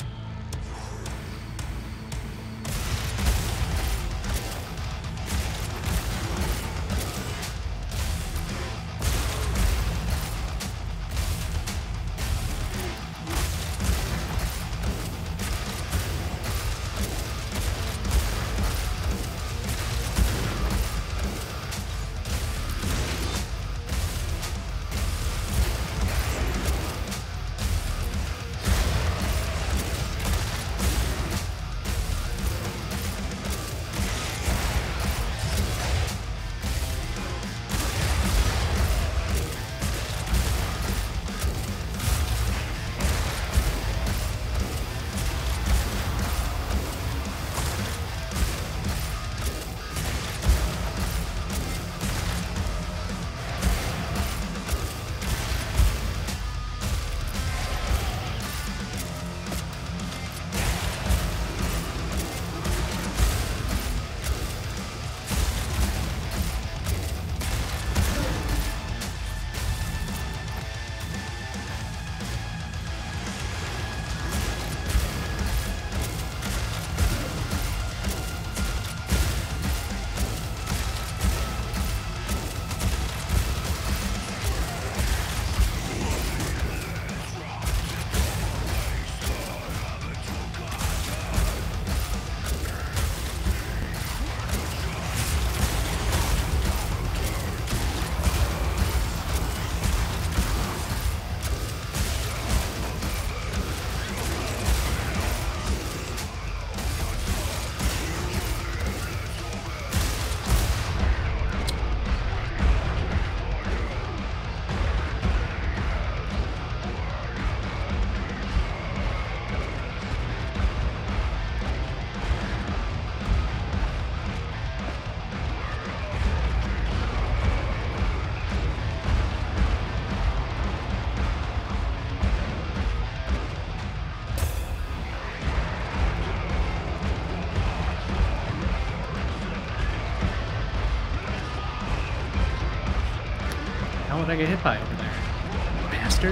How would I get hit by over there? Bastard.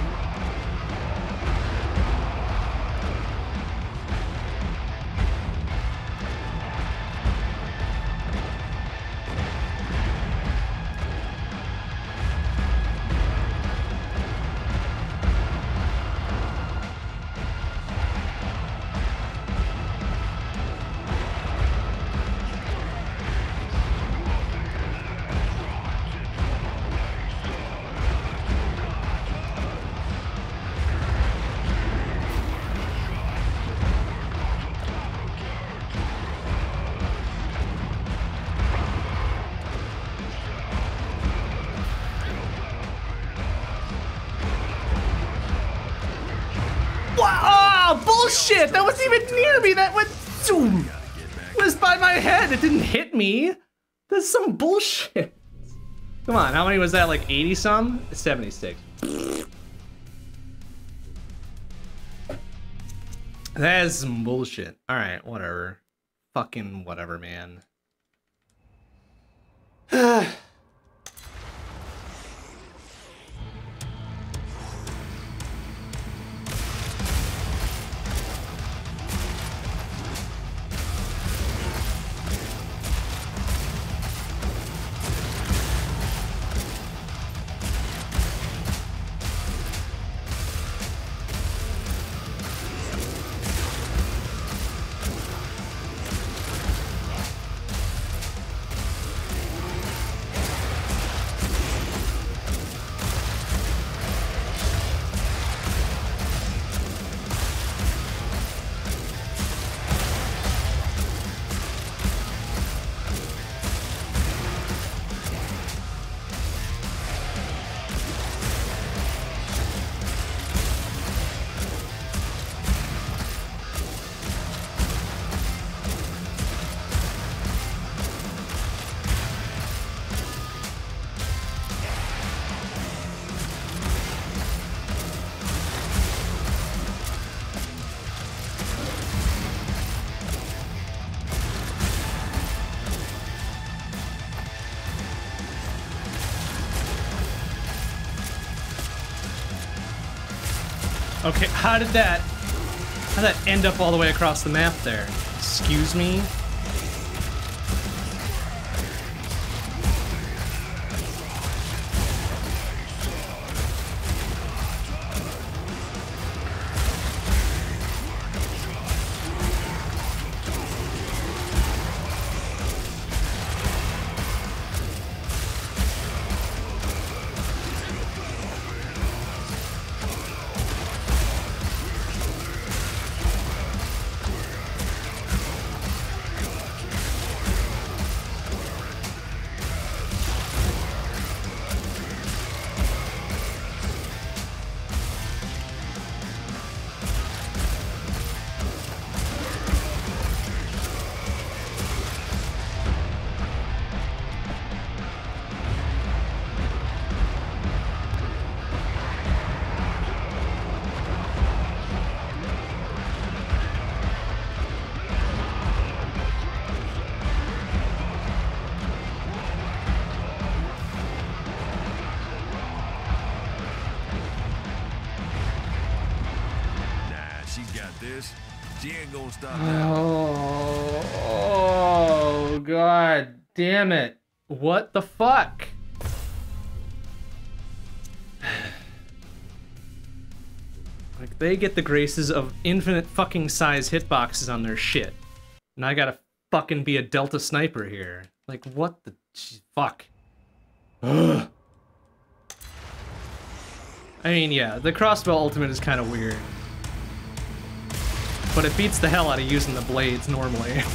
Wow! Oh, bullshit! That wasn't even near me! That went zoom! It was by my head! It didn't hit me! That's some bullshit! Come on, how many was that? Like 80 some? 76. That is some bullshit. Alright, whatever. Fucking whatever, man. Okay, how did that end up all the way across the map there? Excuse me? This, she ain't gonna stop now. Oh, god damn it. What the fuck? Like, they get the graces of infinite fucking size hitboxes on their shit. And I gotta fucking be a Delta sniper here. Like, what the fuck? Ugh. I mean, yeah, the crossbow ultimate is kind of weird. But it beats the hell out of using the blades normally.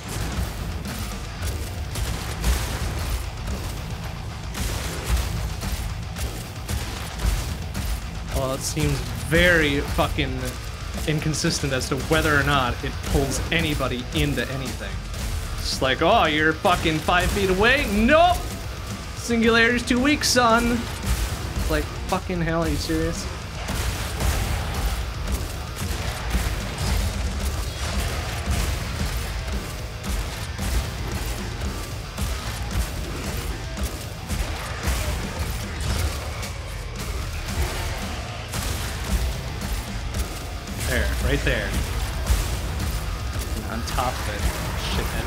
Well, it seems very fucking inconsistent as to whether or not it pulls anybody into anything. It's like, oh, you're fucking 5 feet away? Nope! Singularity's too weak, son! It's like, fucking hell, are you serious? Right there. And on top of it, shithead.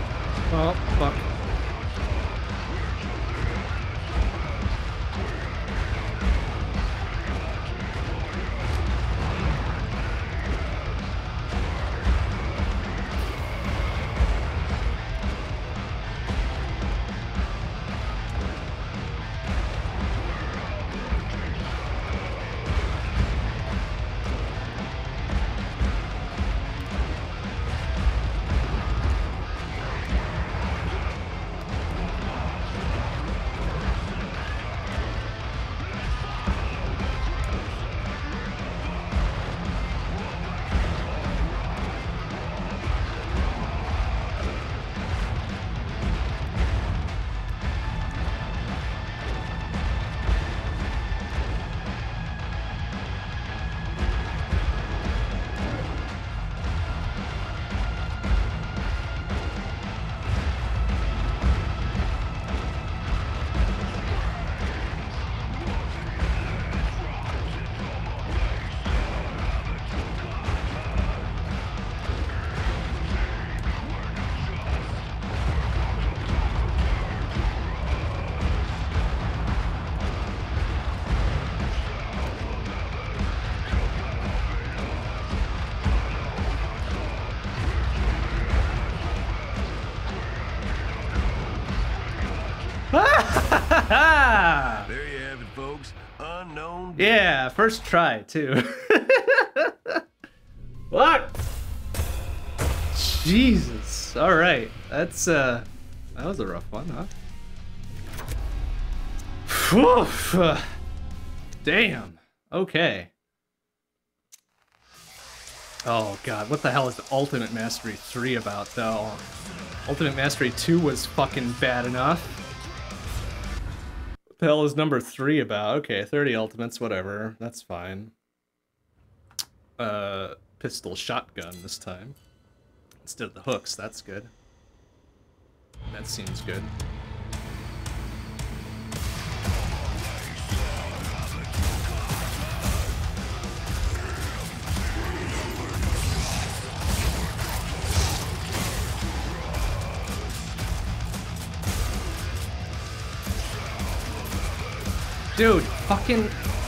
Oh, fuck. There you have it, folks. Unknown. Yeah, first try too. What? Jesus. All right, that's that was a rough one, huh? Whew. Damn. Okay. Oh god, what the hell is Ultimate Mastery 3 about though? Ultimate Mastery 2 was fucking bad enough. What the hell is number 3 about? Okay, 30 ultimates, whatever. That's fine. Pistol shotgun this time. Instead of the hooks, that's good. That seems good. Dude, fucking...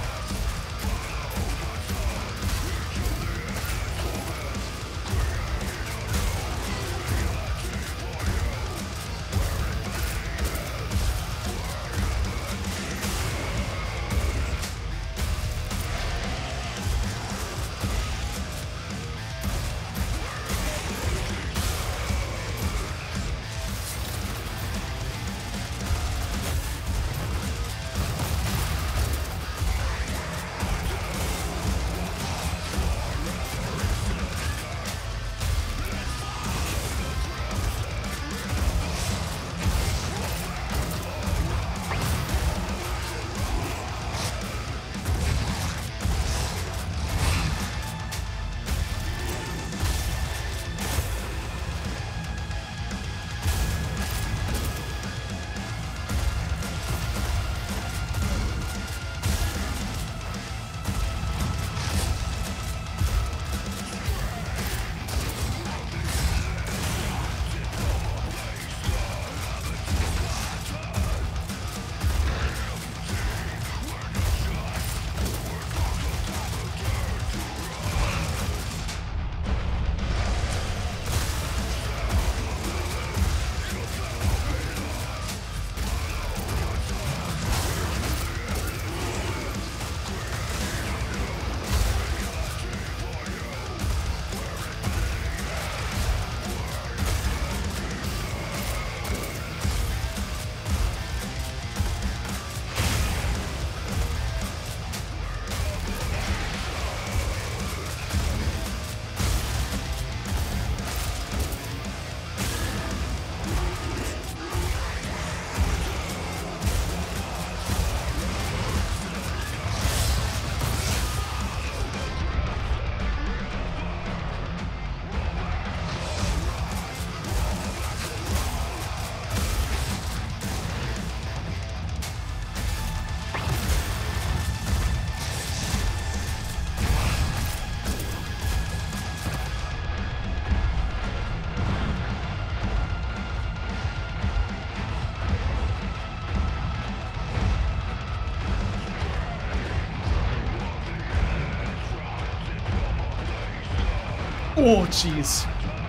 Oh, jeez.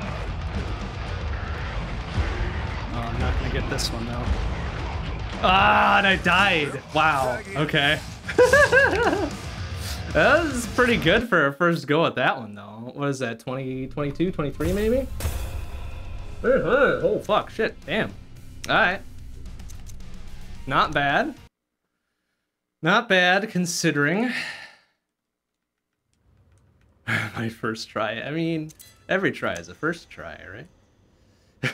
Oh, I'm not gonna get this one, though. Ah, and I died. Wow. Okay. That was pretty good for a first go at that one, though. What is that, 20, 22, 23 maybe? Oh, fuck, shit, damn. Alright. Not bad. Not bad, considering. My first try. I mean, every try is a first try, right?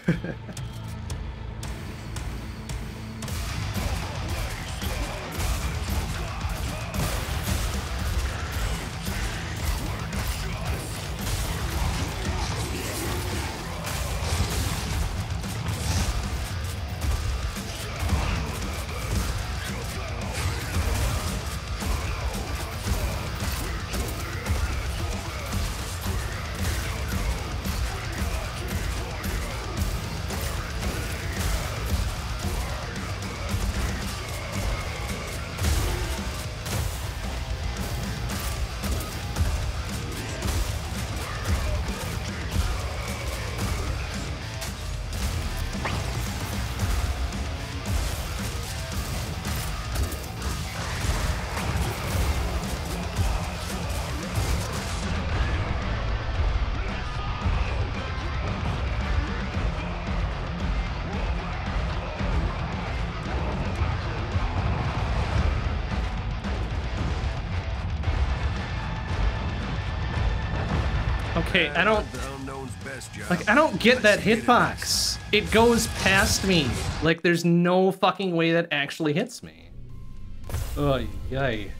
Okay, I don't... The unknown's best job. Like, I don't get that Let's get it hitbox. It goes past me. Like, there's no fucking way that actually hits me. Oh, yay.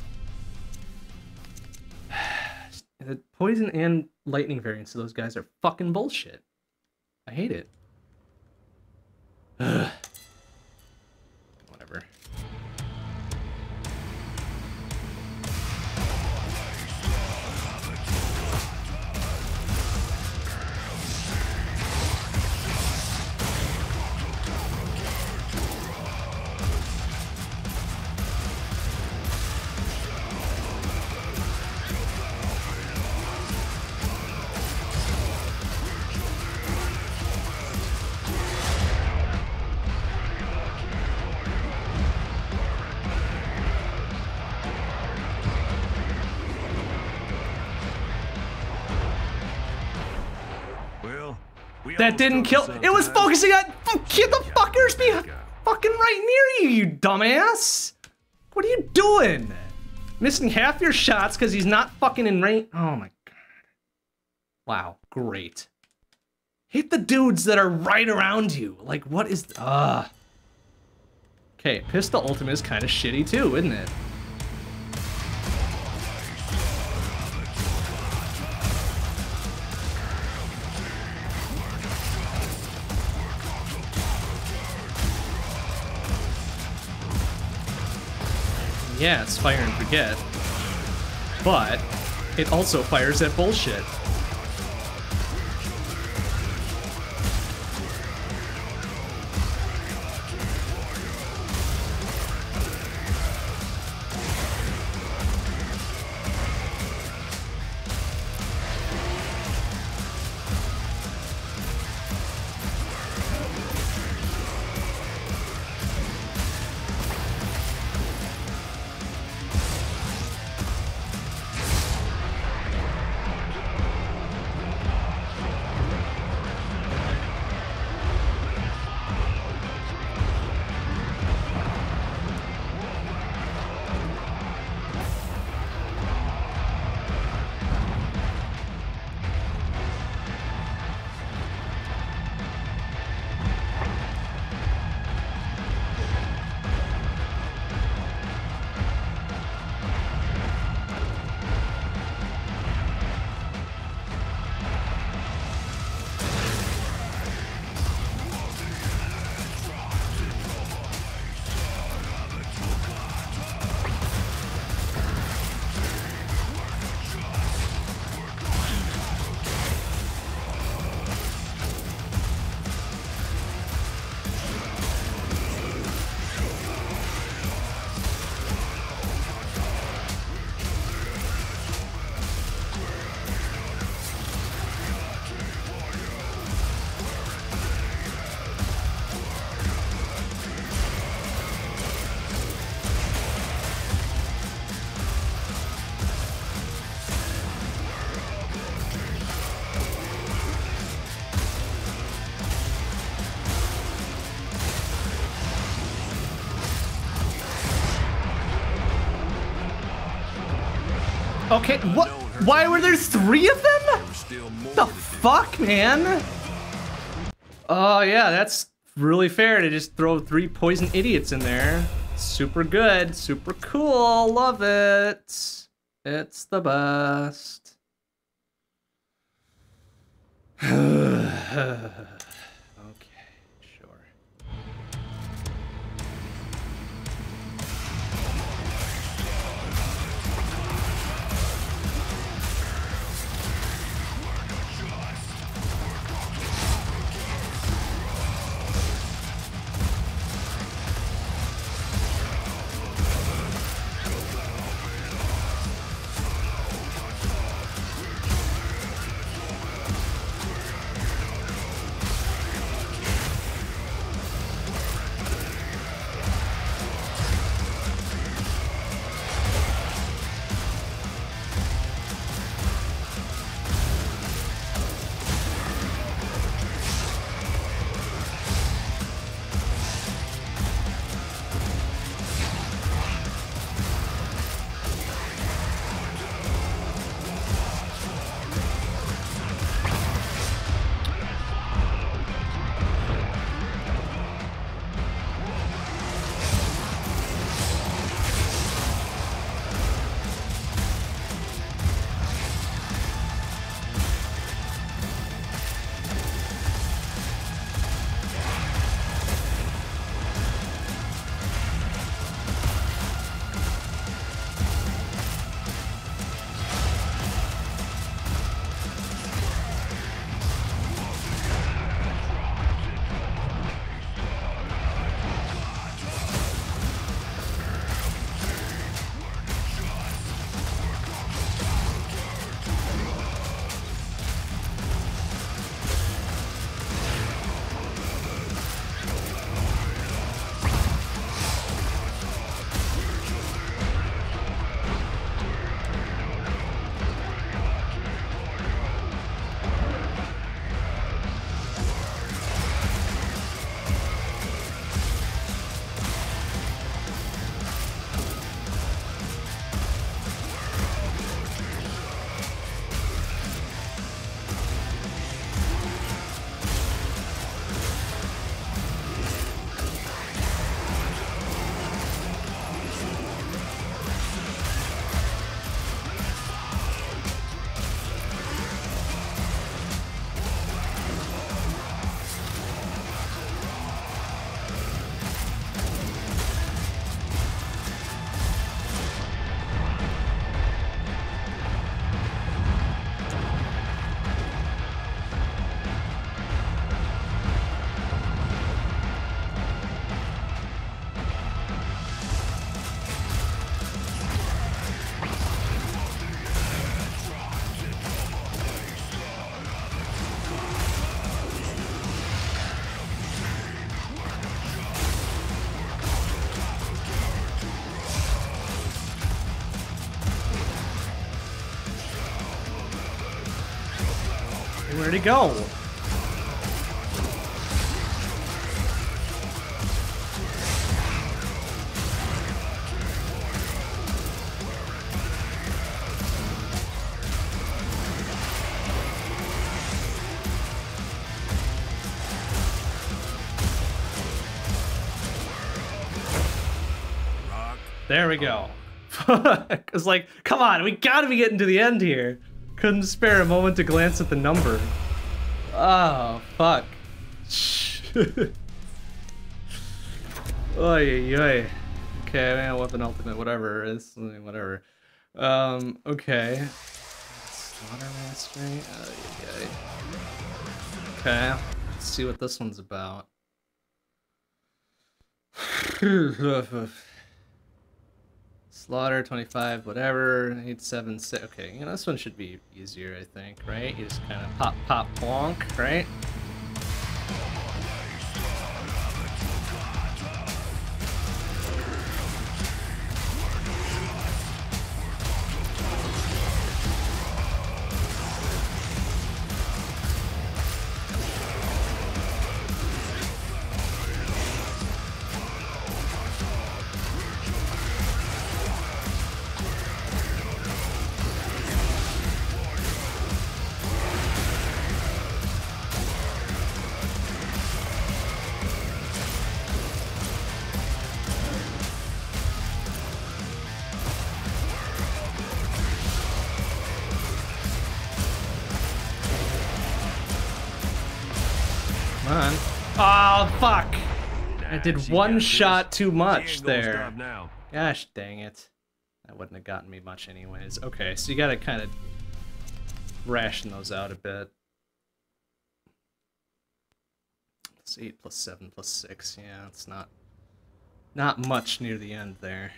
The poison and lightning variants of those guys are fucking bullshit. I hate it. Ugh. Whatever. Well, we That almost didn't got kill. the It was sun time. focusing on the fuckers be fucking right near you, you dumbass. What are you doing? Missing half your shots because he's not fucking in range. Oh my god. Wow, great. Hit the dudes that are right around you. Like, what is... Okay, pistol ultimate is kind of shitty too, isn't it? Yeah, it's fire and forget. But it also fires at bullshit. Okay, what? Why were there 3 of them? There was still more The to do. fuck, man? Oh yeah, that's really fair to just throw 3 poison idiots in there. Super good, super cool, love it. It's the best. Okay, sure. Where'd he go? There we go. Cause like, come on, we gotta be getting to the end here. Couldn't spare a moment to glance at the number. Oh, fuck. Oy, oy. Okay, man, weapon ultimate, whatever. It's whatever. Okay. Slaughter mastery. Okay, let's see what this one's about. Slaughter 25, whatever. 8, 7, 6. Okay, you know, this one should be easier, I think, right? You just kind of pop, pop, plonk, right? On. Oh, fuck! I did one shot too much there. Gosh dang it. That wouldn't have gotten me much anyways. Okay, so you gotta kind of ration those out a bit. It's 8 plus 7 plus 6. Yeah, it's not much near the end there.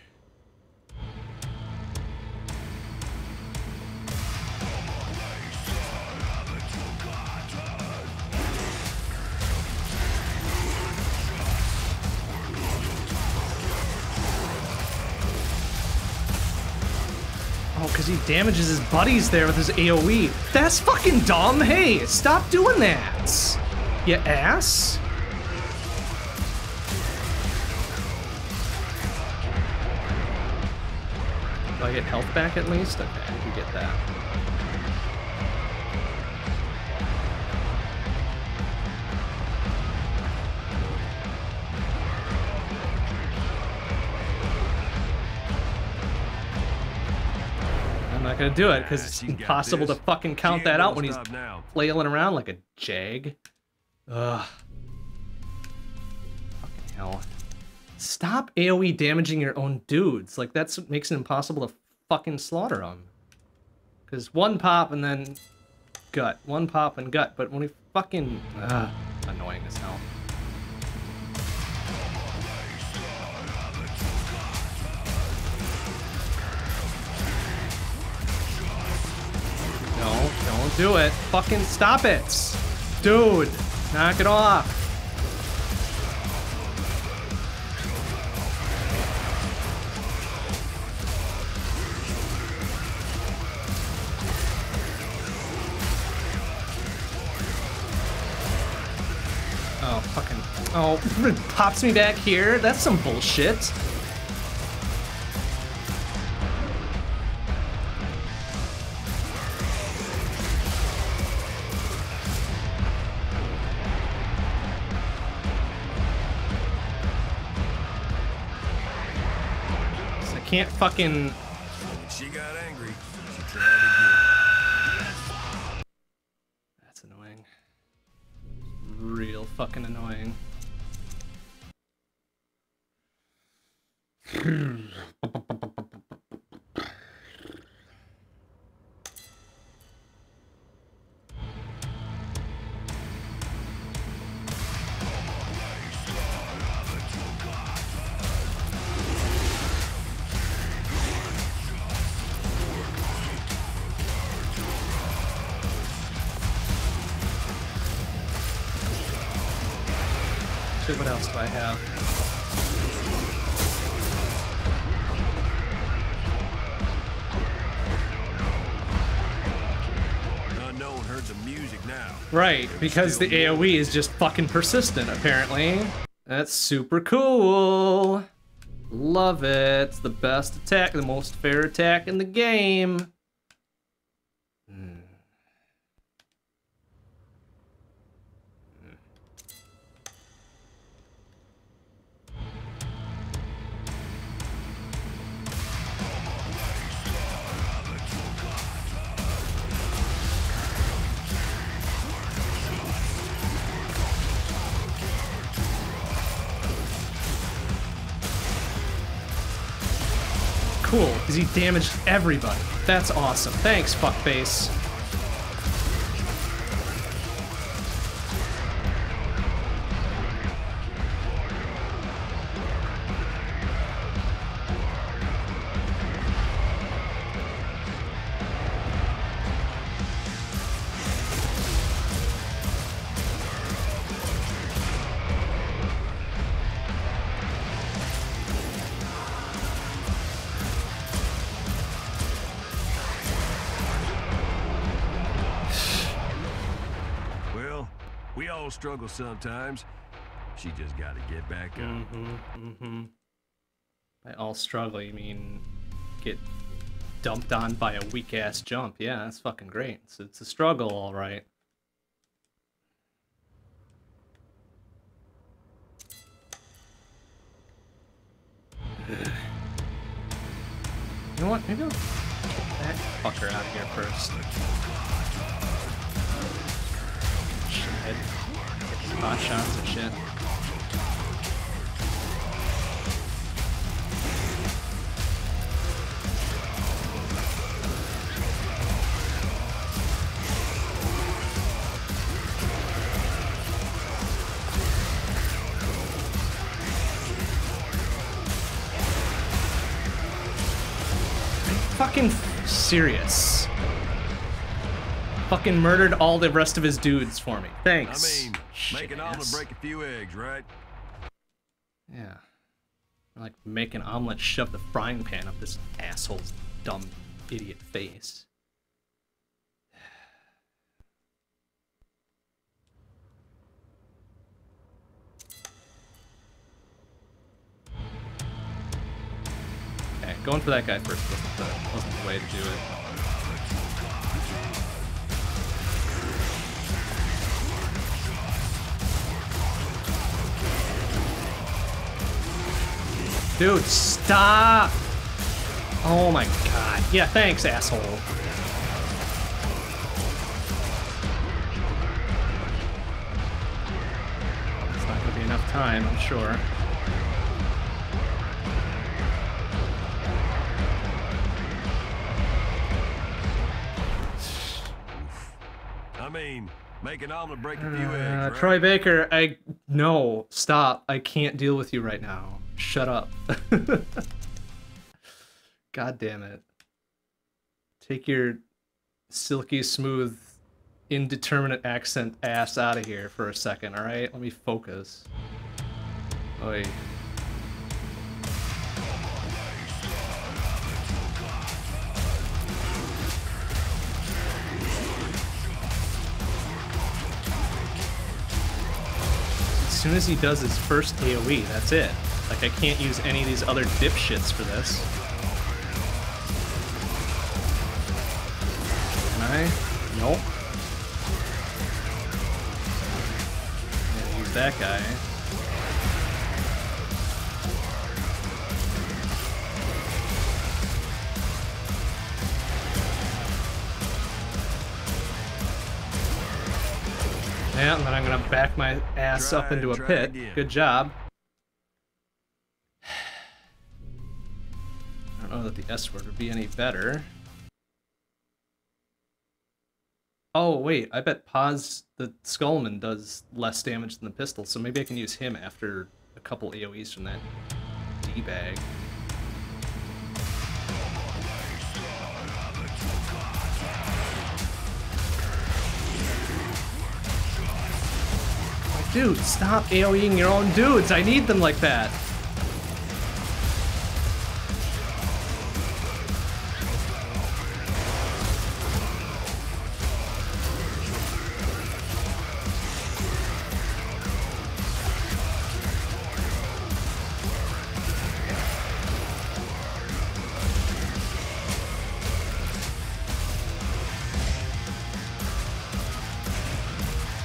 Oh, because he damages his buddies there with his AoE. That's fucking dumb. Hey, stop doing that. You ass. Do I get health back at least? Okay, we get that. I'm not gonna do it because it's impossible to fucking count that out when he's flailing around like a jag. Ugh. Fucking hell. Stop AoE damaging your own dudes. Like, that's what makes it impossible to fucking slaughter them. Because one pop and then gut. One pop and gut. But when he fucking... annoying as hell. No, don't do it. Fucking stop it. Dude, knock it off. Oh, fucking... Oh, it pops me back here? That's some bullshit. Can't fucking... When she got angry, she tried again. That's annoying. Real fucking annoying. What else do I have? Unknown heard the music now. Right, because the AoE is just fucking persistent, apparently. That's super cool. Love it. It's the best attack, the most fair attack in the game. Cool, because he damaged everybody. That's awesome. Thanks, fuckface. We all struggle sometimes. She just got to get back up. By all struggle, you mean get dumped on by a weak-ass jump. Yeah, that's fucking great. It's a struggle, all right. You know what? Maybe I'll get that fucker out of here first. Shit. Get spot shots and shit. Fucking serious. Fucking murdered all the rest of his dudes for me. Thanks. I mean, make an omelet, break a few eggs, right? Yeah. Like make an omelet, shove the frying pan up this asshole's dumb idiot face. Okay, going for that guy first wasn't the way to do it. Dude, stop! Oh my god. Yeah, thanks, asshole. It's not gonna be enough time, I'm sure. I mean, make an omelet, break a few eggs, right? Troy Baker, no, stop. I can't deal with you right now. Shut up. God damn it. Take your silky smooth, indeterminate accent ass out of here for a second, alright? Let me focus. Oi. As soon as he does his first AoE, that's it. Like, I can't use any of these other dipshits for this. Can I? Nope. I'm gonna use that guy. Yeah, and then I'm gonna back my ass up into a pit. Again. Good job. I don't know that the S word would be any better. Oh, wait, I bet Paz the Skullman does less damage than the pistol, so maybe I can use him after a couple AoEs from that D-bag. Dude, stop AoEing your own dudes. I need them like that.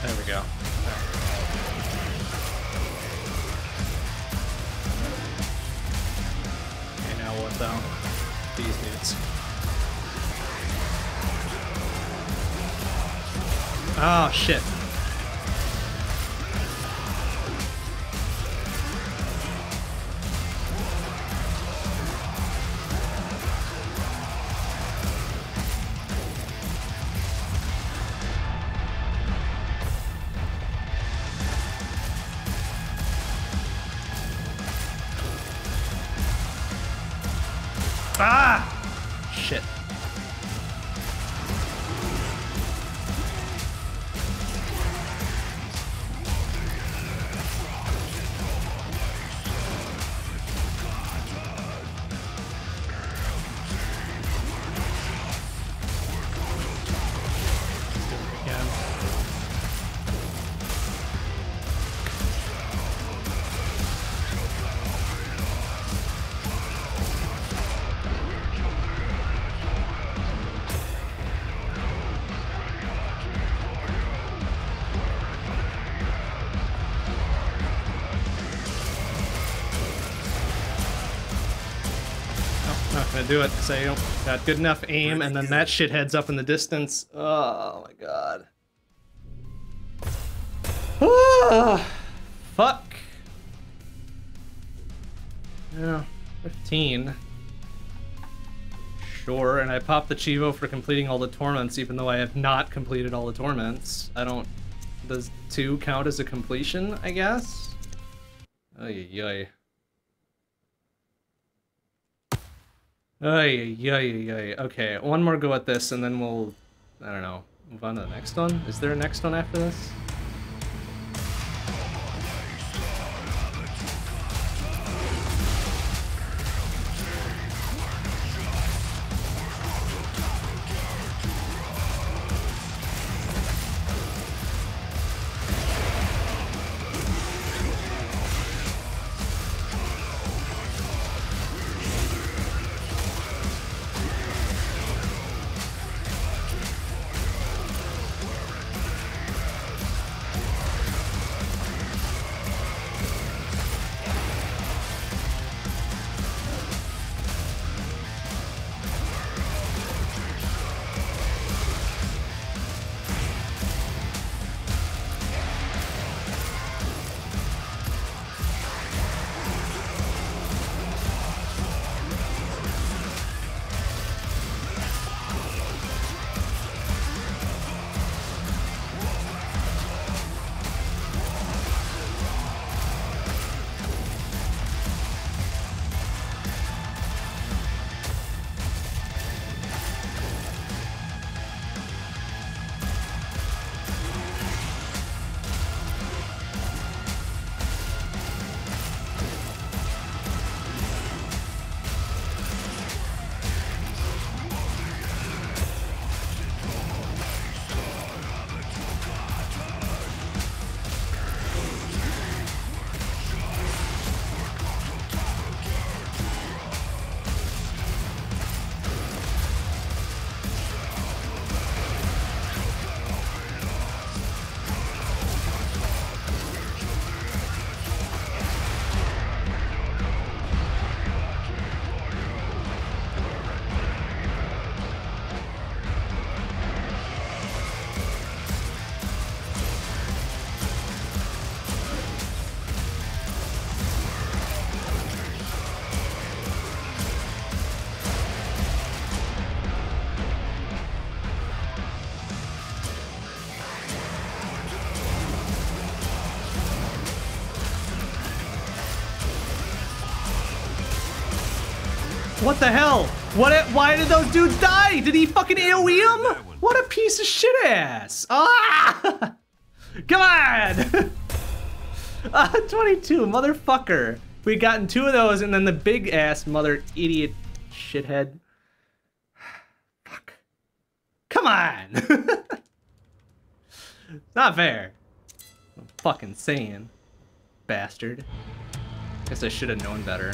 There we go. Okay, now what though? These dudes. Oh shit. Ah! Shit. Again. Not gonna do it because I don't got good enough aim, and then that shit heads up in the distance. Oh my god. Ah, fuck. Yeah, 15. Sure, and I popped the Chivo for completing all the torments, even though I have not completed all the torments. I don't. Does 2 count as a completion, I guess? Ay, ay. Ay, ay, ay, ay. Okay, one more go at this, and then we'll, I don't know, move on to the next one? Is there a next one after this? What the hell? Why did those dudes die? Did he fucking AoE him? What a piece of shit ass. Ah! Come on! 22, motherfucker. We gotten 2 of those and then the big ass mother idiot shithead. Fuck. Come on! Not fair. I'm fucking saying. Bastard. Guess I should have known better.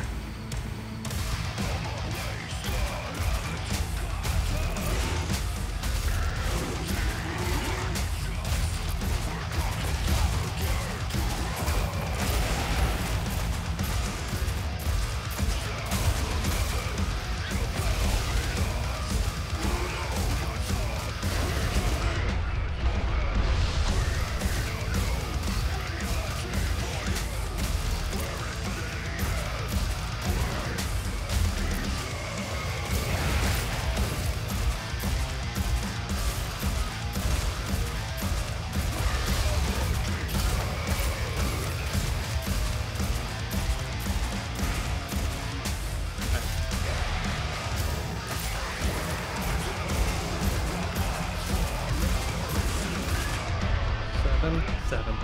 7, 7.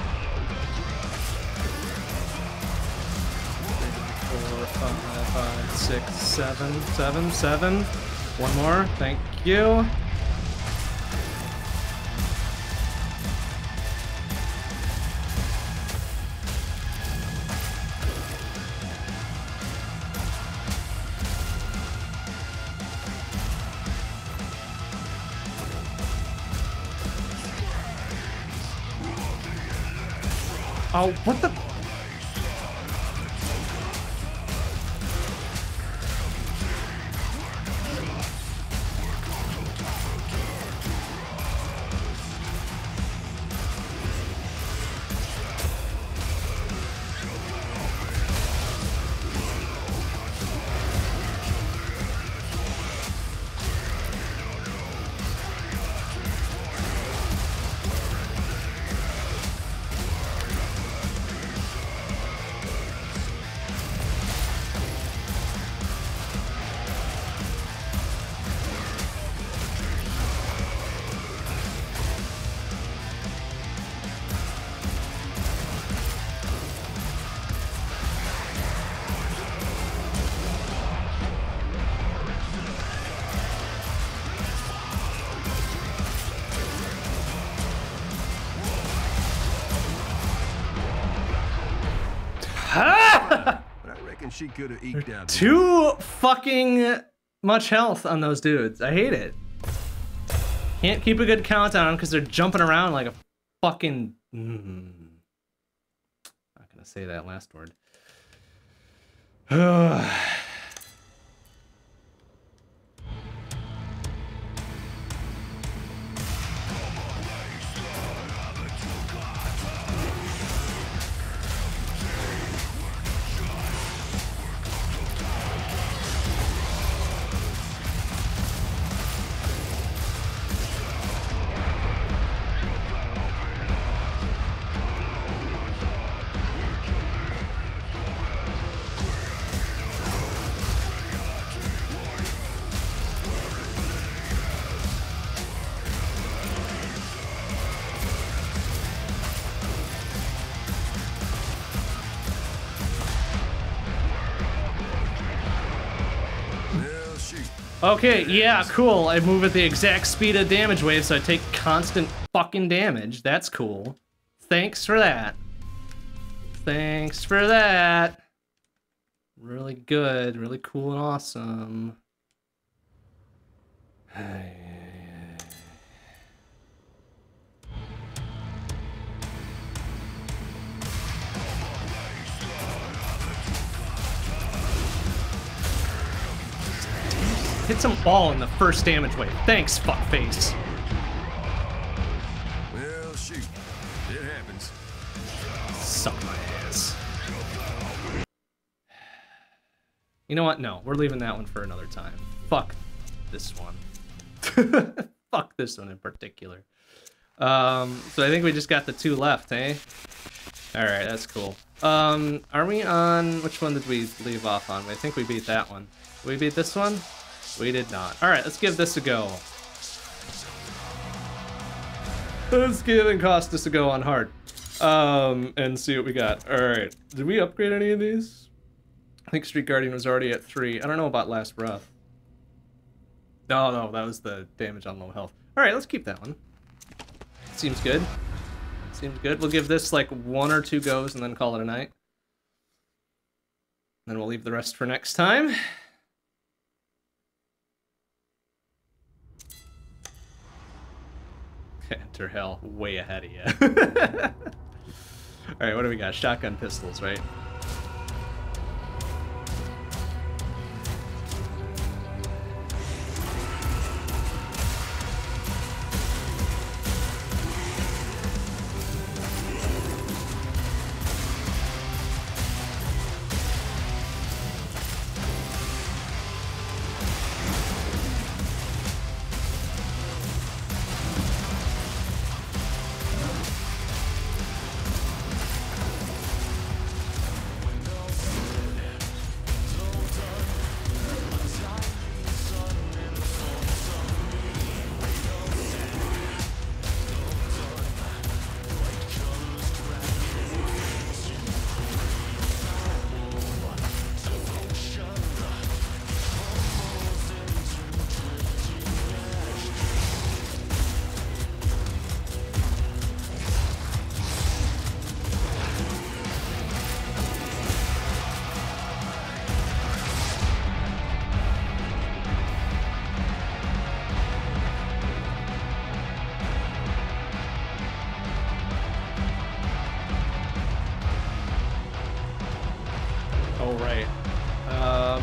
4, 5, 5, 6, 7, 7, 7. One more, thank you. Oh, what the? But I reckon she could have eked out. Too fucking much health on those dudes. I hate it. Can't keep a good count on them because they're jumping around like a fucking... Not gonna say that last word. Okay, yeah, cool. I move at the exact speed of damage wave, so I take constant fucking damage. That's cool. Thanks for that. Thanks for that. Really good, really cool and awesome. Hit some ball in the first damage wave. Thanks, fuckface. Well, shoot. It happens. Suck my ass. You know what? No, we're leaving that one for another time. Fuck this one. Fuck this one in particular. So I think we just got the two left, eh? Alright, that's cool. Are we on... Which one did we leave off on? I think we beat that one. Did we beat this one? We did not. Alright, let's give this a go. Let's give Encostas a go on hard. And see what we got. Alright, did we upgrade any of these? I think Street Guardian was already at 3. I don't know about Last Breath. No, that was the damage on low health. Alright, let's keep that one. Seems good. Seems good. We'll give this like 1 or 2 goes and then call it a night. Then we'll leave the rest for next time. Enter Hell way ahead of you. Alright, what do we got? Shotgun pistols, right?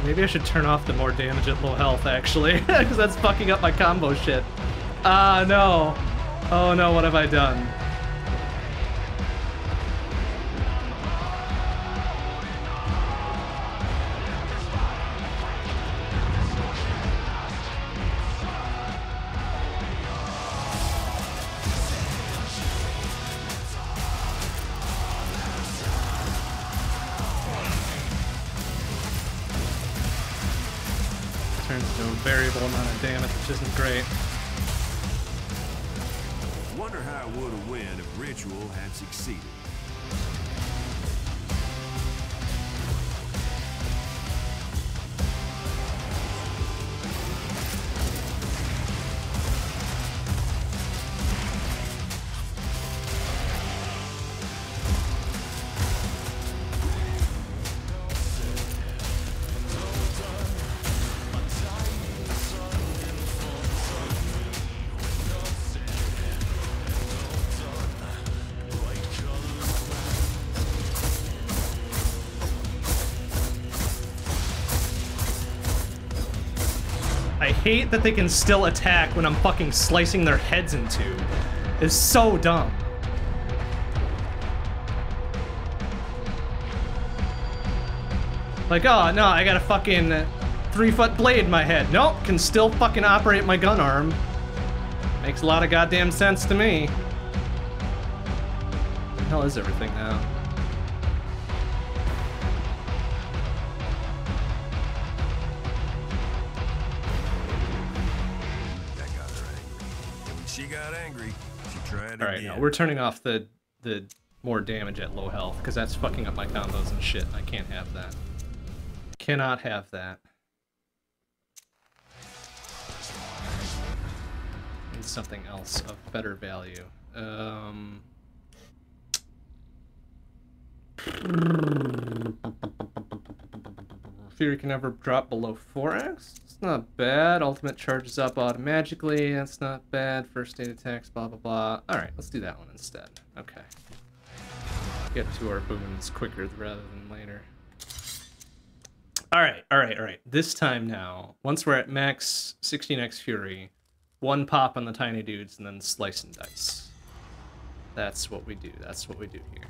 Maybe I should turn off the more damage at low health, actually, because that's fucking up my combo shit. No. Oh no, what have I done? Turns to a variable amount of damage, which isn't great. Wonder how it would have went if Ritual had succeeded. I hate that they can still attack when I'm fucking slicing their heads in two. It's so dumb. Like, oh, no, I got a fucking 3-foot blade in my head. Nope, can still fucking operate my gun arm. Makes a lot of goddamn sense to me. Where the hell is everything now? That got her angry. And when she got angry, she tried again. All right, no, we're turning off the more damage at low health because that's fucking up my combos and shit. I can't have that. Cannot have that. Need something else of better value. Fury can never drop below 4x. It's not bad. Ultimate charges up automatically. That's not bad. First aid attacks, blah, blah, blah. Alright, let's do that one instead. Okay. Get to our boons quicker rather than later. Alright. This time now, once we're at max 16x Fury, one pop on the tiny dudes and then slice and dice. That's what we do. That's what we do here.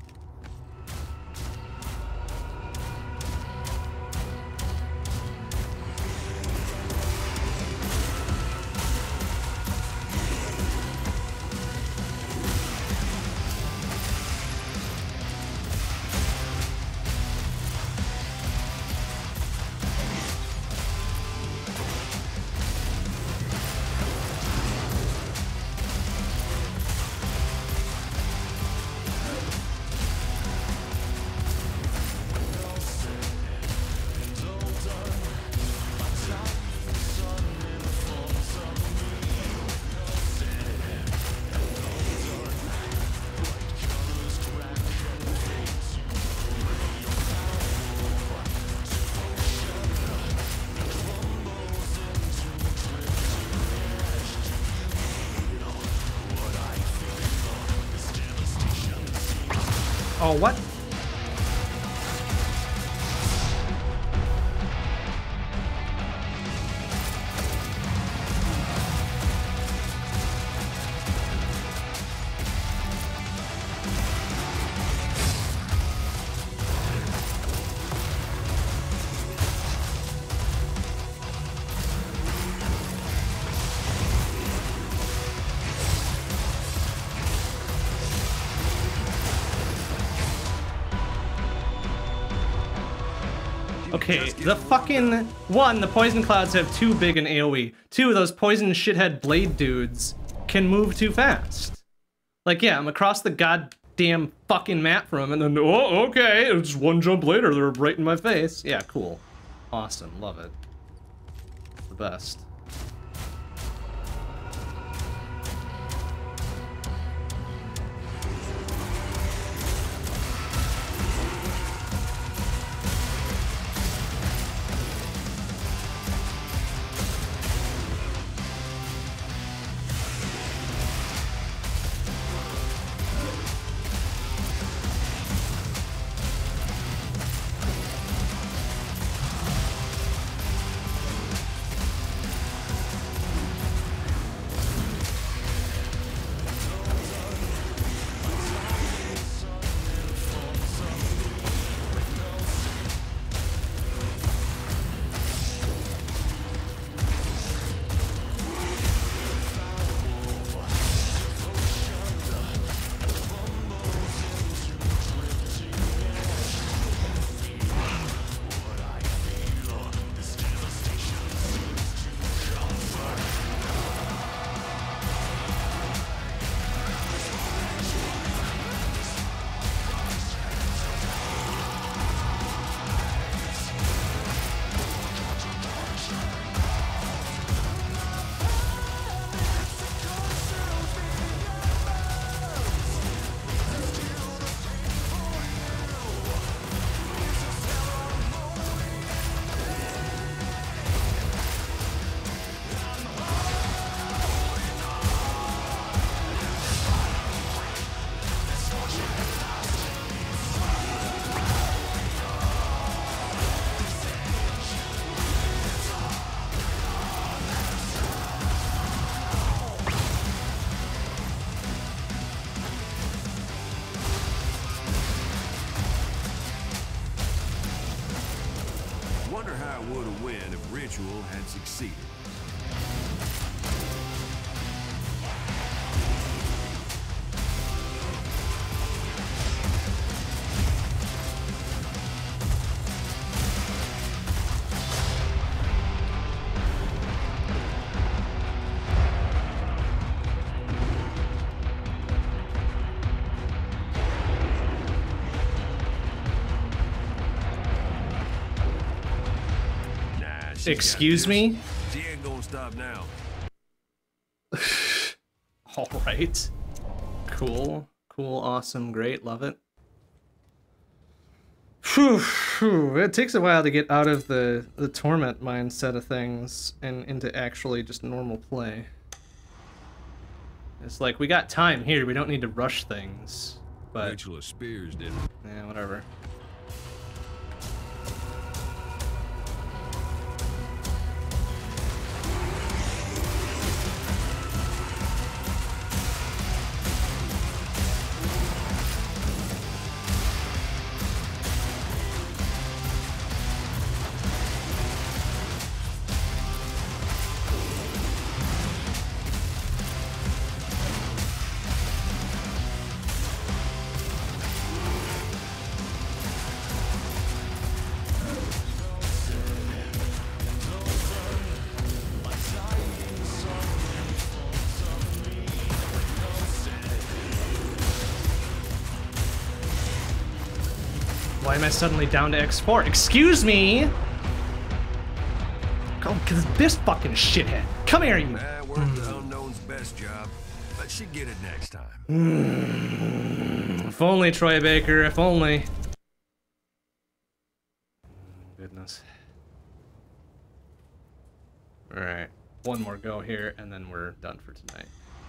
Oh, what? Okay, the fucking... One, the poison clouds have too big an AoE. Two, those poison shithead blade dudes can move too fast. Like, yeah, I'm across the goddamn fucking map from them, and then, oh, okay, it's one jump later, they're right in my face. Yeah, cool. Awesome, love it. It's the best. how it would have went if Ritual had succeeded. Excuse me? She ain't gonna stop now. All right. Cool. Cool, awesome, great, love it. Phew, phew. It takes a while to get out of the torment mindset of things and into actually just normal play. It's like, we got time here, we don't need to rush things. But Rachel Spears did. yeah, whatever. Why am I suddenly down to X4? Excuse me! Oh, cause this fucking shithead. Come here, you. That worked the Unknown's best job, but she'd get it next time. If only, Troy Baker, if only. Goodness. Alright, one more go here, and then we're done for tonight.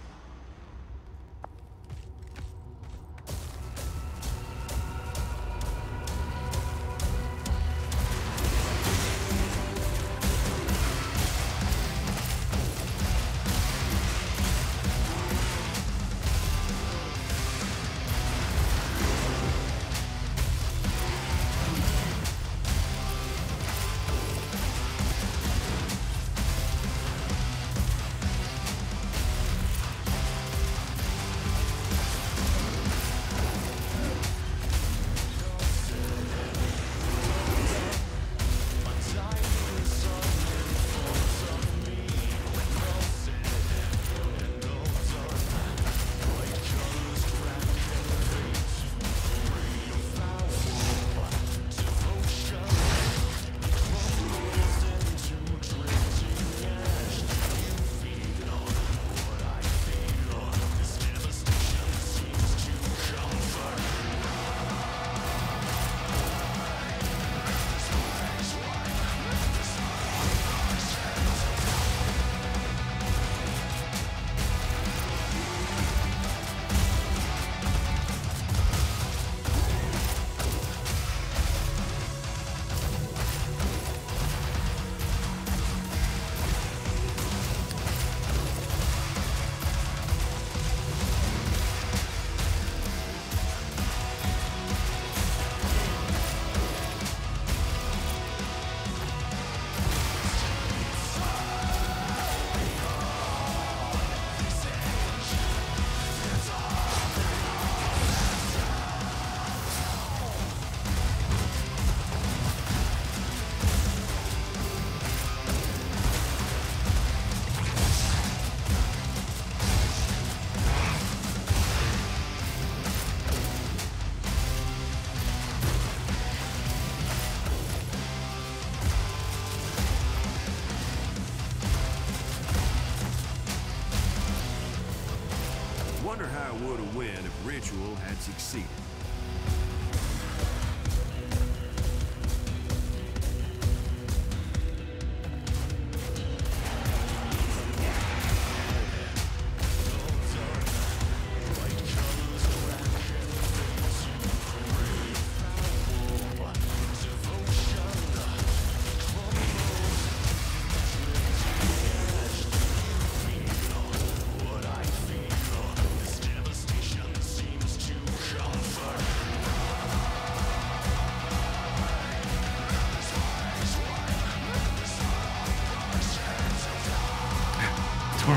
Wonder how it would have went if Ritual had succeeded.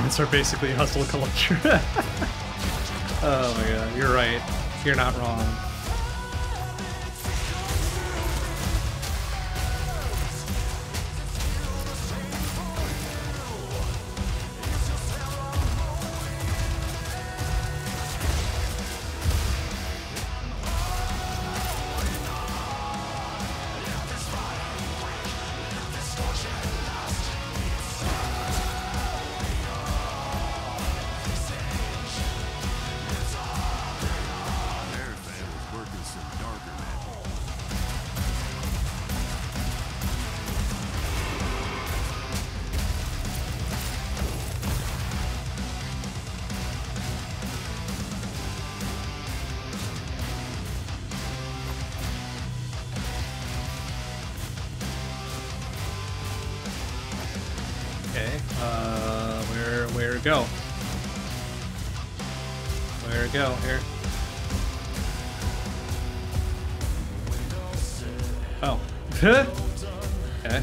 tournaments are basically hustle culture. Oh my god, you're right. You're not wrong. Where to go? Where to go here? Oh. Okay.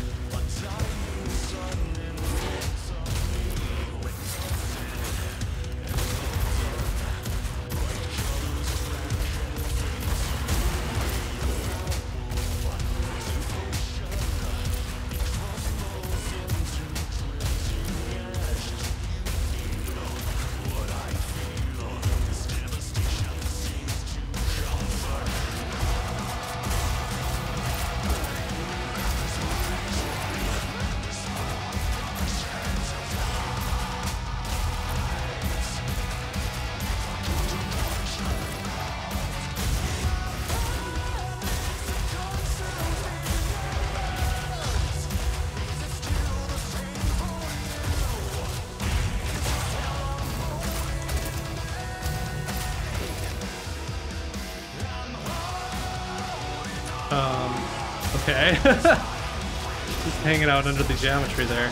Okay. Just hanging out under the geometry there.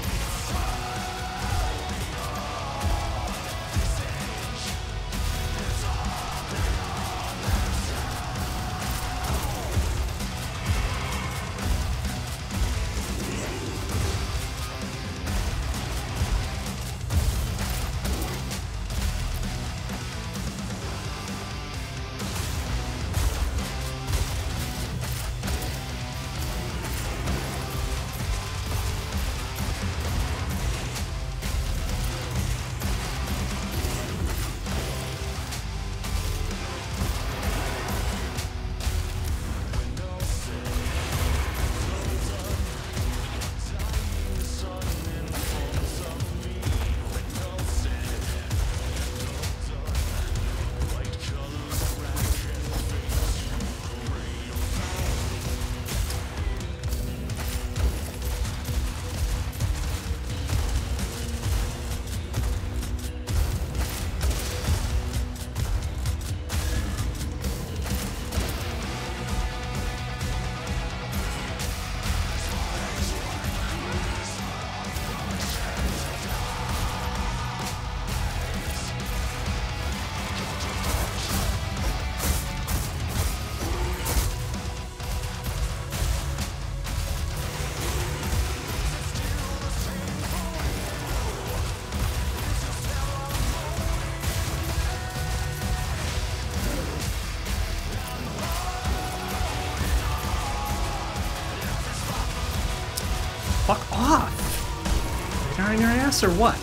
Fuck off! Radar in your ass or what?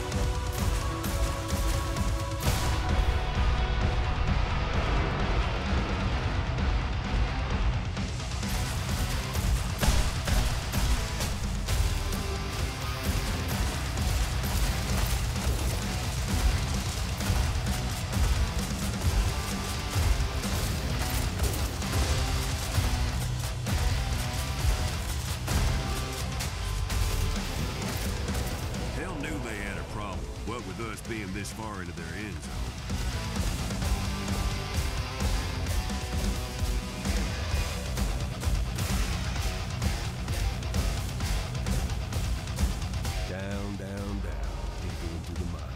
Being this far into their end zone. Down, down, down, deeper into the mud.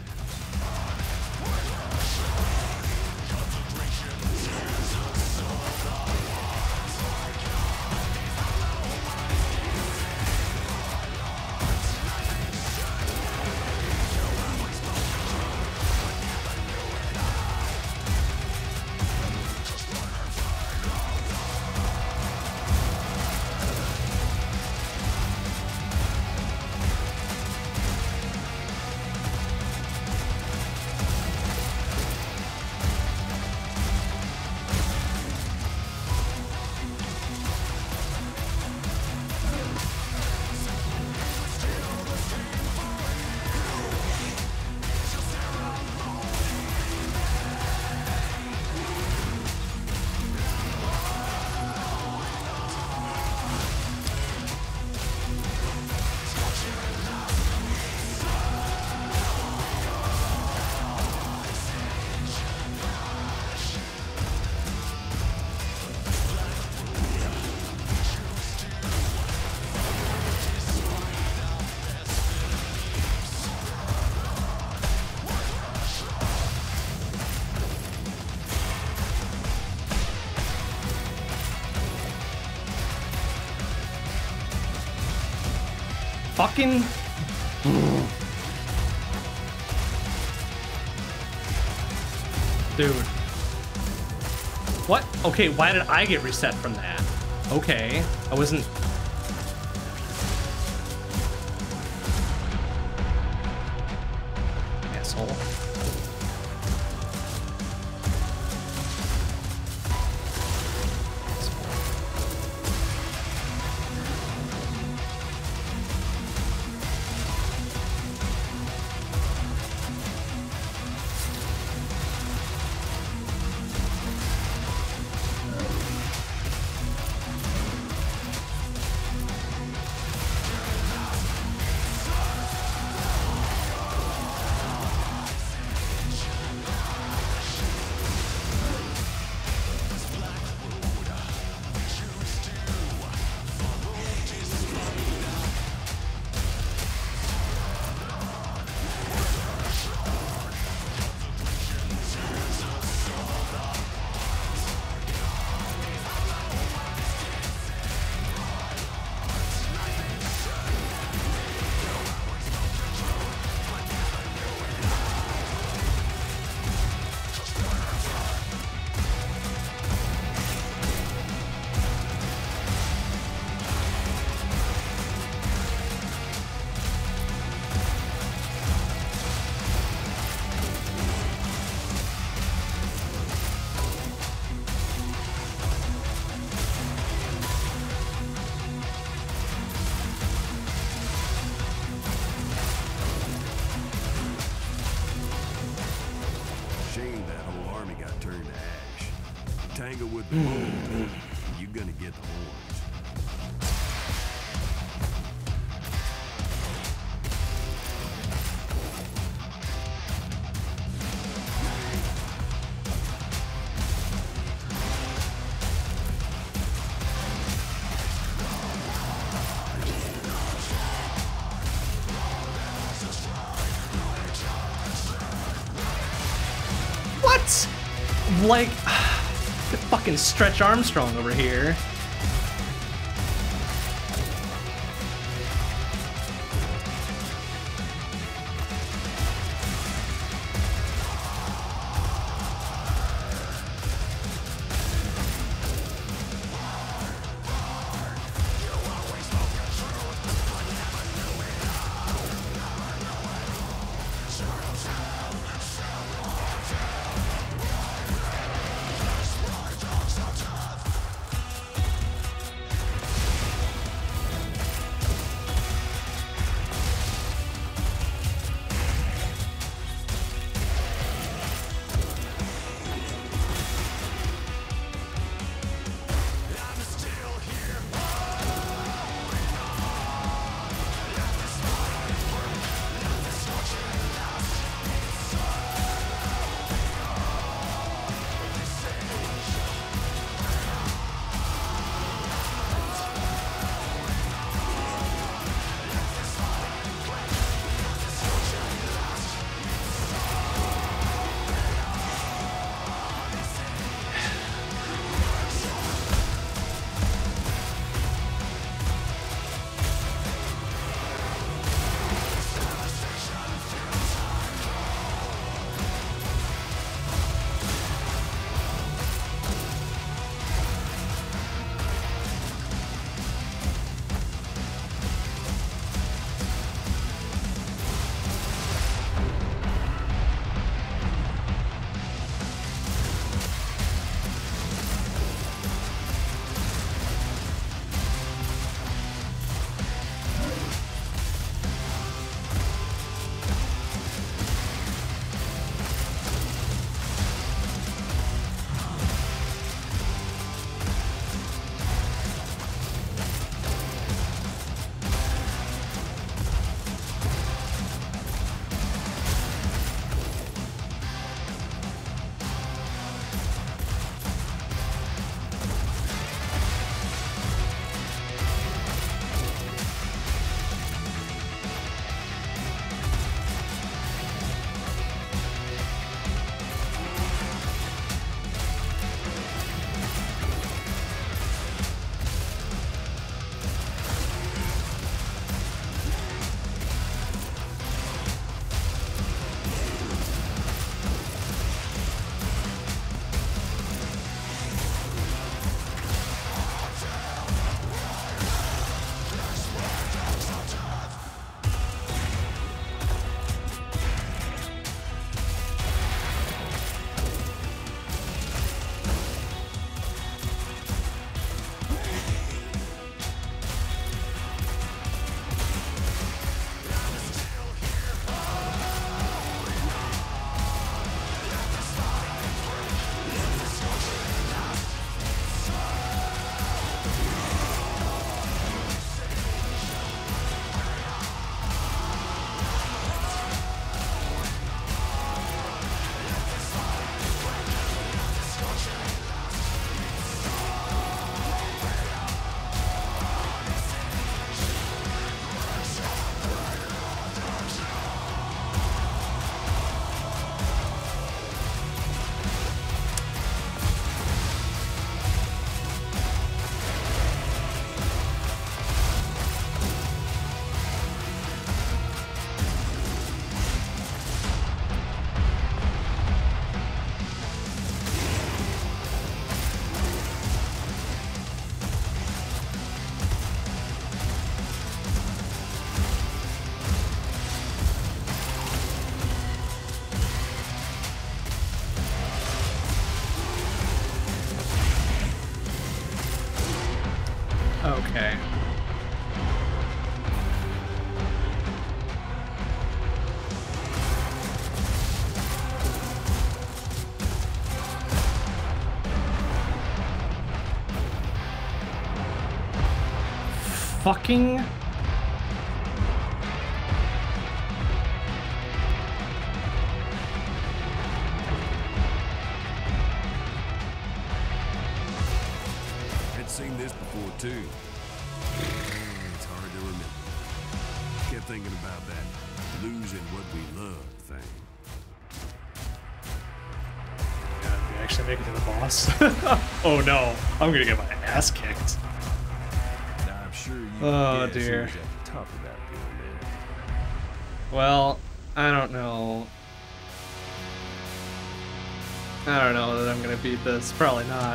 fucking... Dude. What? Okay, why did I get reset from that? Okay, I wasn't... Asshole. Shame that whole army got turned to ash. Tangle with the wolves, you're gonna get the horns. What? Like, fucking Stretch Armstrong over here. Okay. Fucking... I'd seen this before too. It's hard to remember. Kept thinking about that losing what we love thing. Yeah, we actually make it to the boss. Oh no, I'm gonna get my ass kicked. Now, I'm sure you Oh, guess dear. who's at the top of that pyramid. Well, I don't know. I don't know that I'm gonna beat this. Probably not.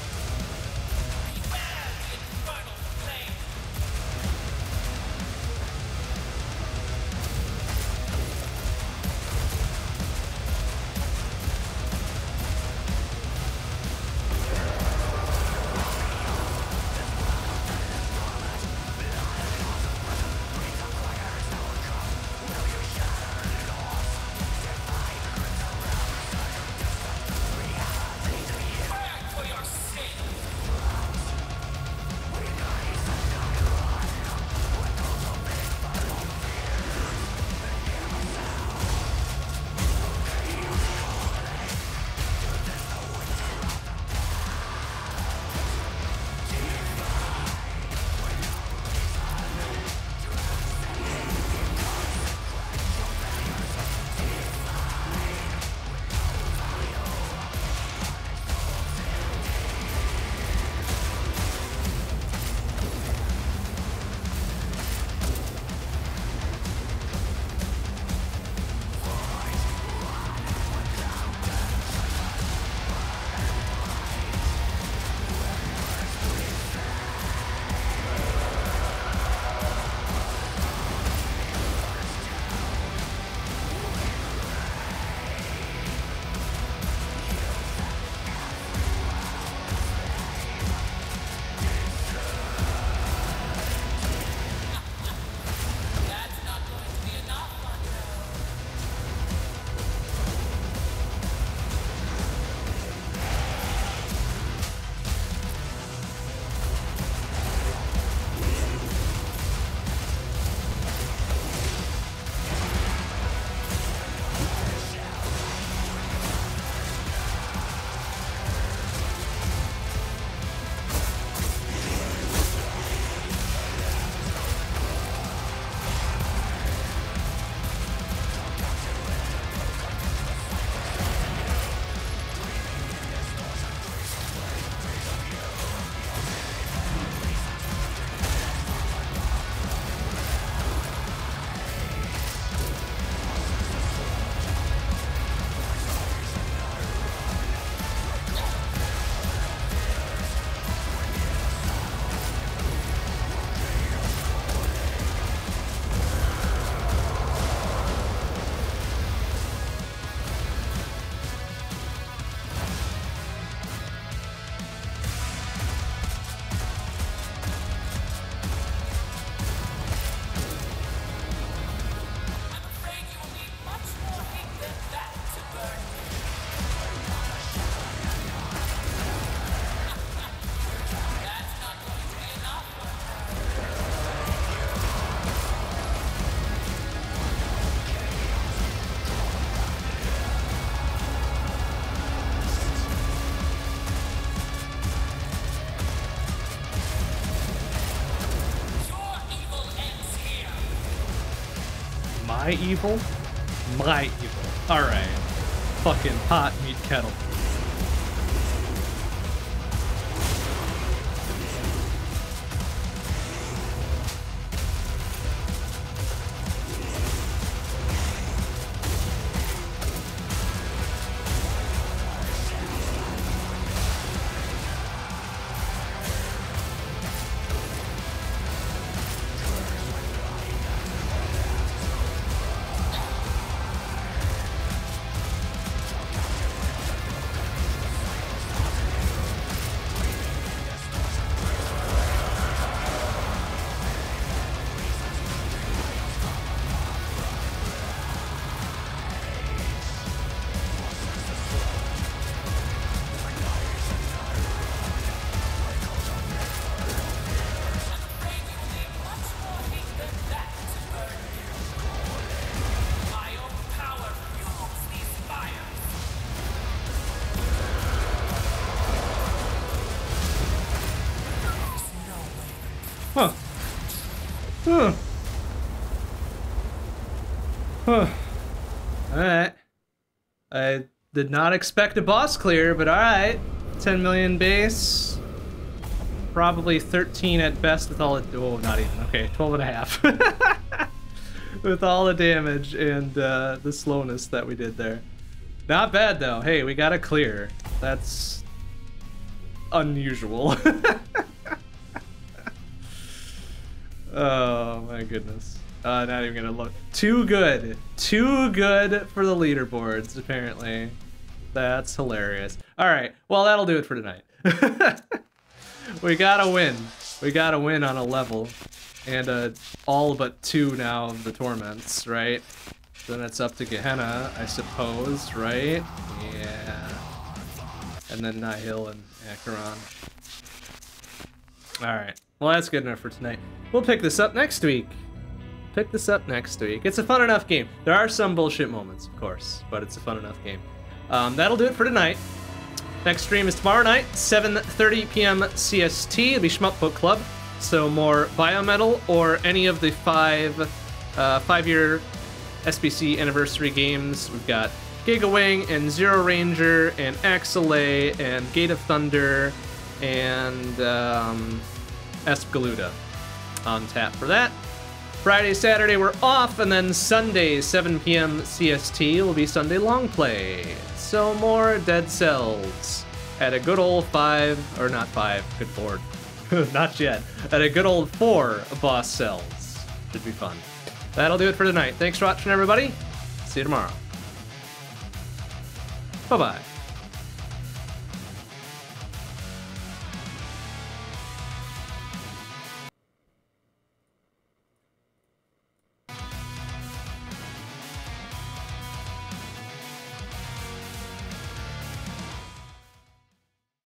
My evil? My evil. Alright. Fucking pot meet kettle. Did not expect a boss clear, but alright. 10 million base. Probably 13 at best with all the... Oh, not even. Okay, 12 and a half. With all the damage and the slowness that we did there. Not bad, though. Hey, we got a clear. That's unusual. Oh, my goodness. Not even gonna look. Too good. Too good for the leaderboards, apparently. That's hilarious. Alright, well, that'll do it for tonight. We gotta win. We gotta win on a level. And all but 2 now of the Torments, right? Then it's up to Gehenna, I suppose, right? Yeah. And then Nihil and Acheron. Alright, well, that's good enough for tonight. We'll pick this up next week. It's a fun enough game. There are some bullshit moments, of course, but it's a fun enough game. That'll do it for tonight. Next stream is tomorrow night, 7:30 p.m. CST. It'll be Shmup Book Club. So more Biometal or any of the 5-year SBC anniversary games. We've got Gigawing and Zero Ranger and Axelay and Gate of Thunder and Espgaluda on tap for that. Friday, Saturday we're off, and then Sunday, 7 p.m. CST will be Sunday Long Play. So more Dead Cells at a good old 5, or not 5, good lord, not yet, at a good old 4 boss cells. Should be fun. That'll do it for tonight. Thanks for watching, everybody. See you tomorrow. Bye-bye.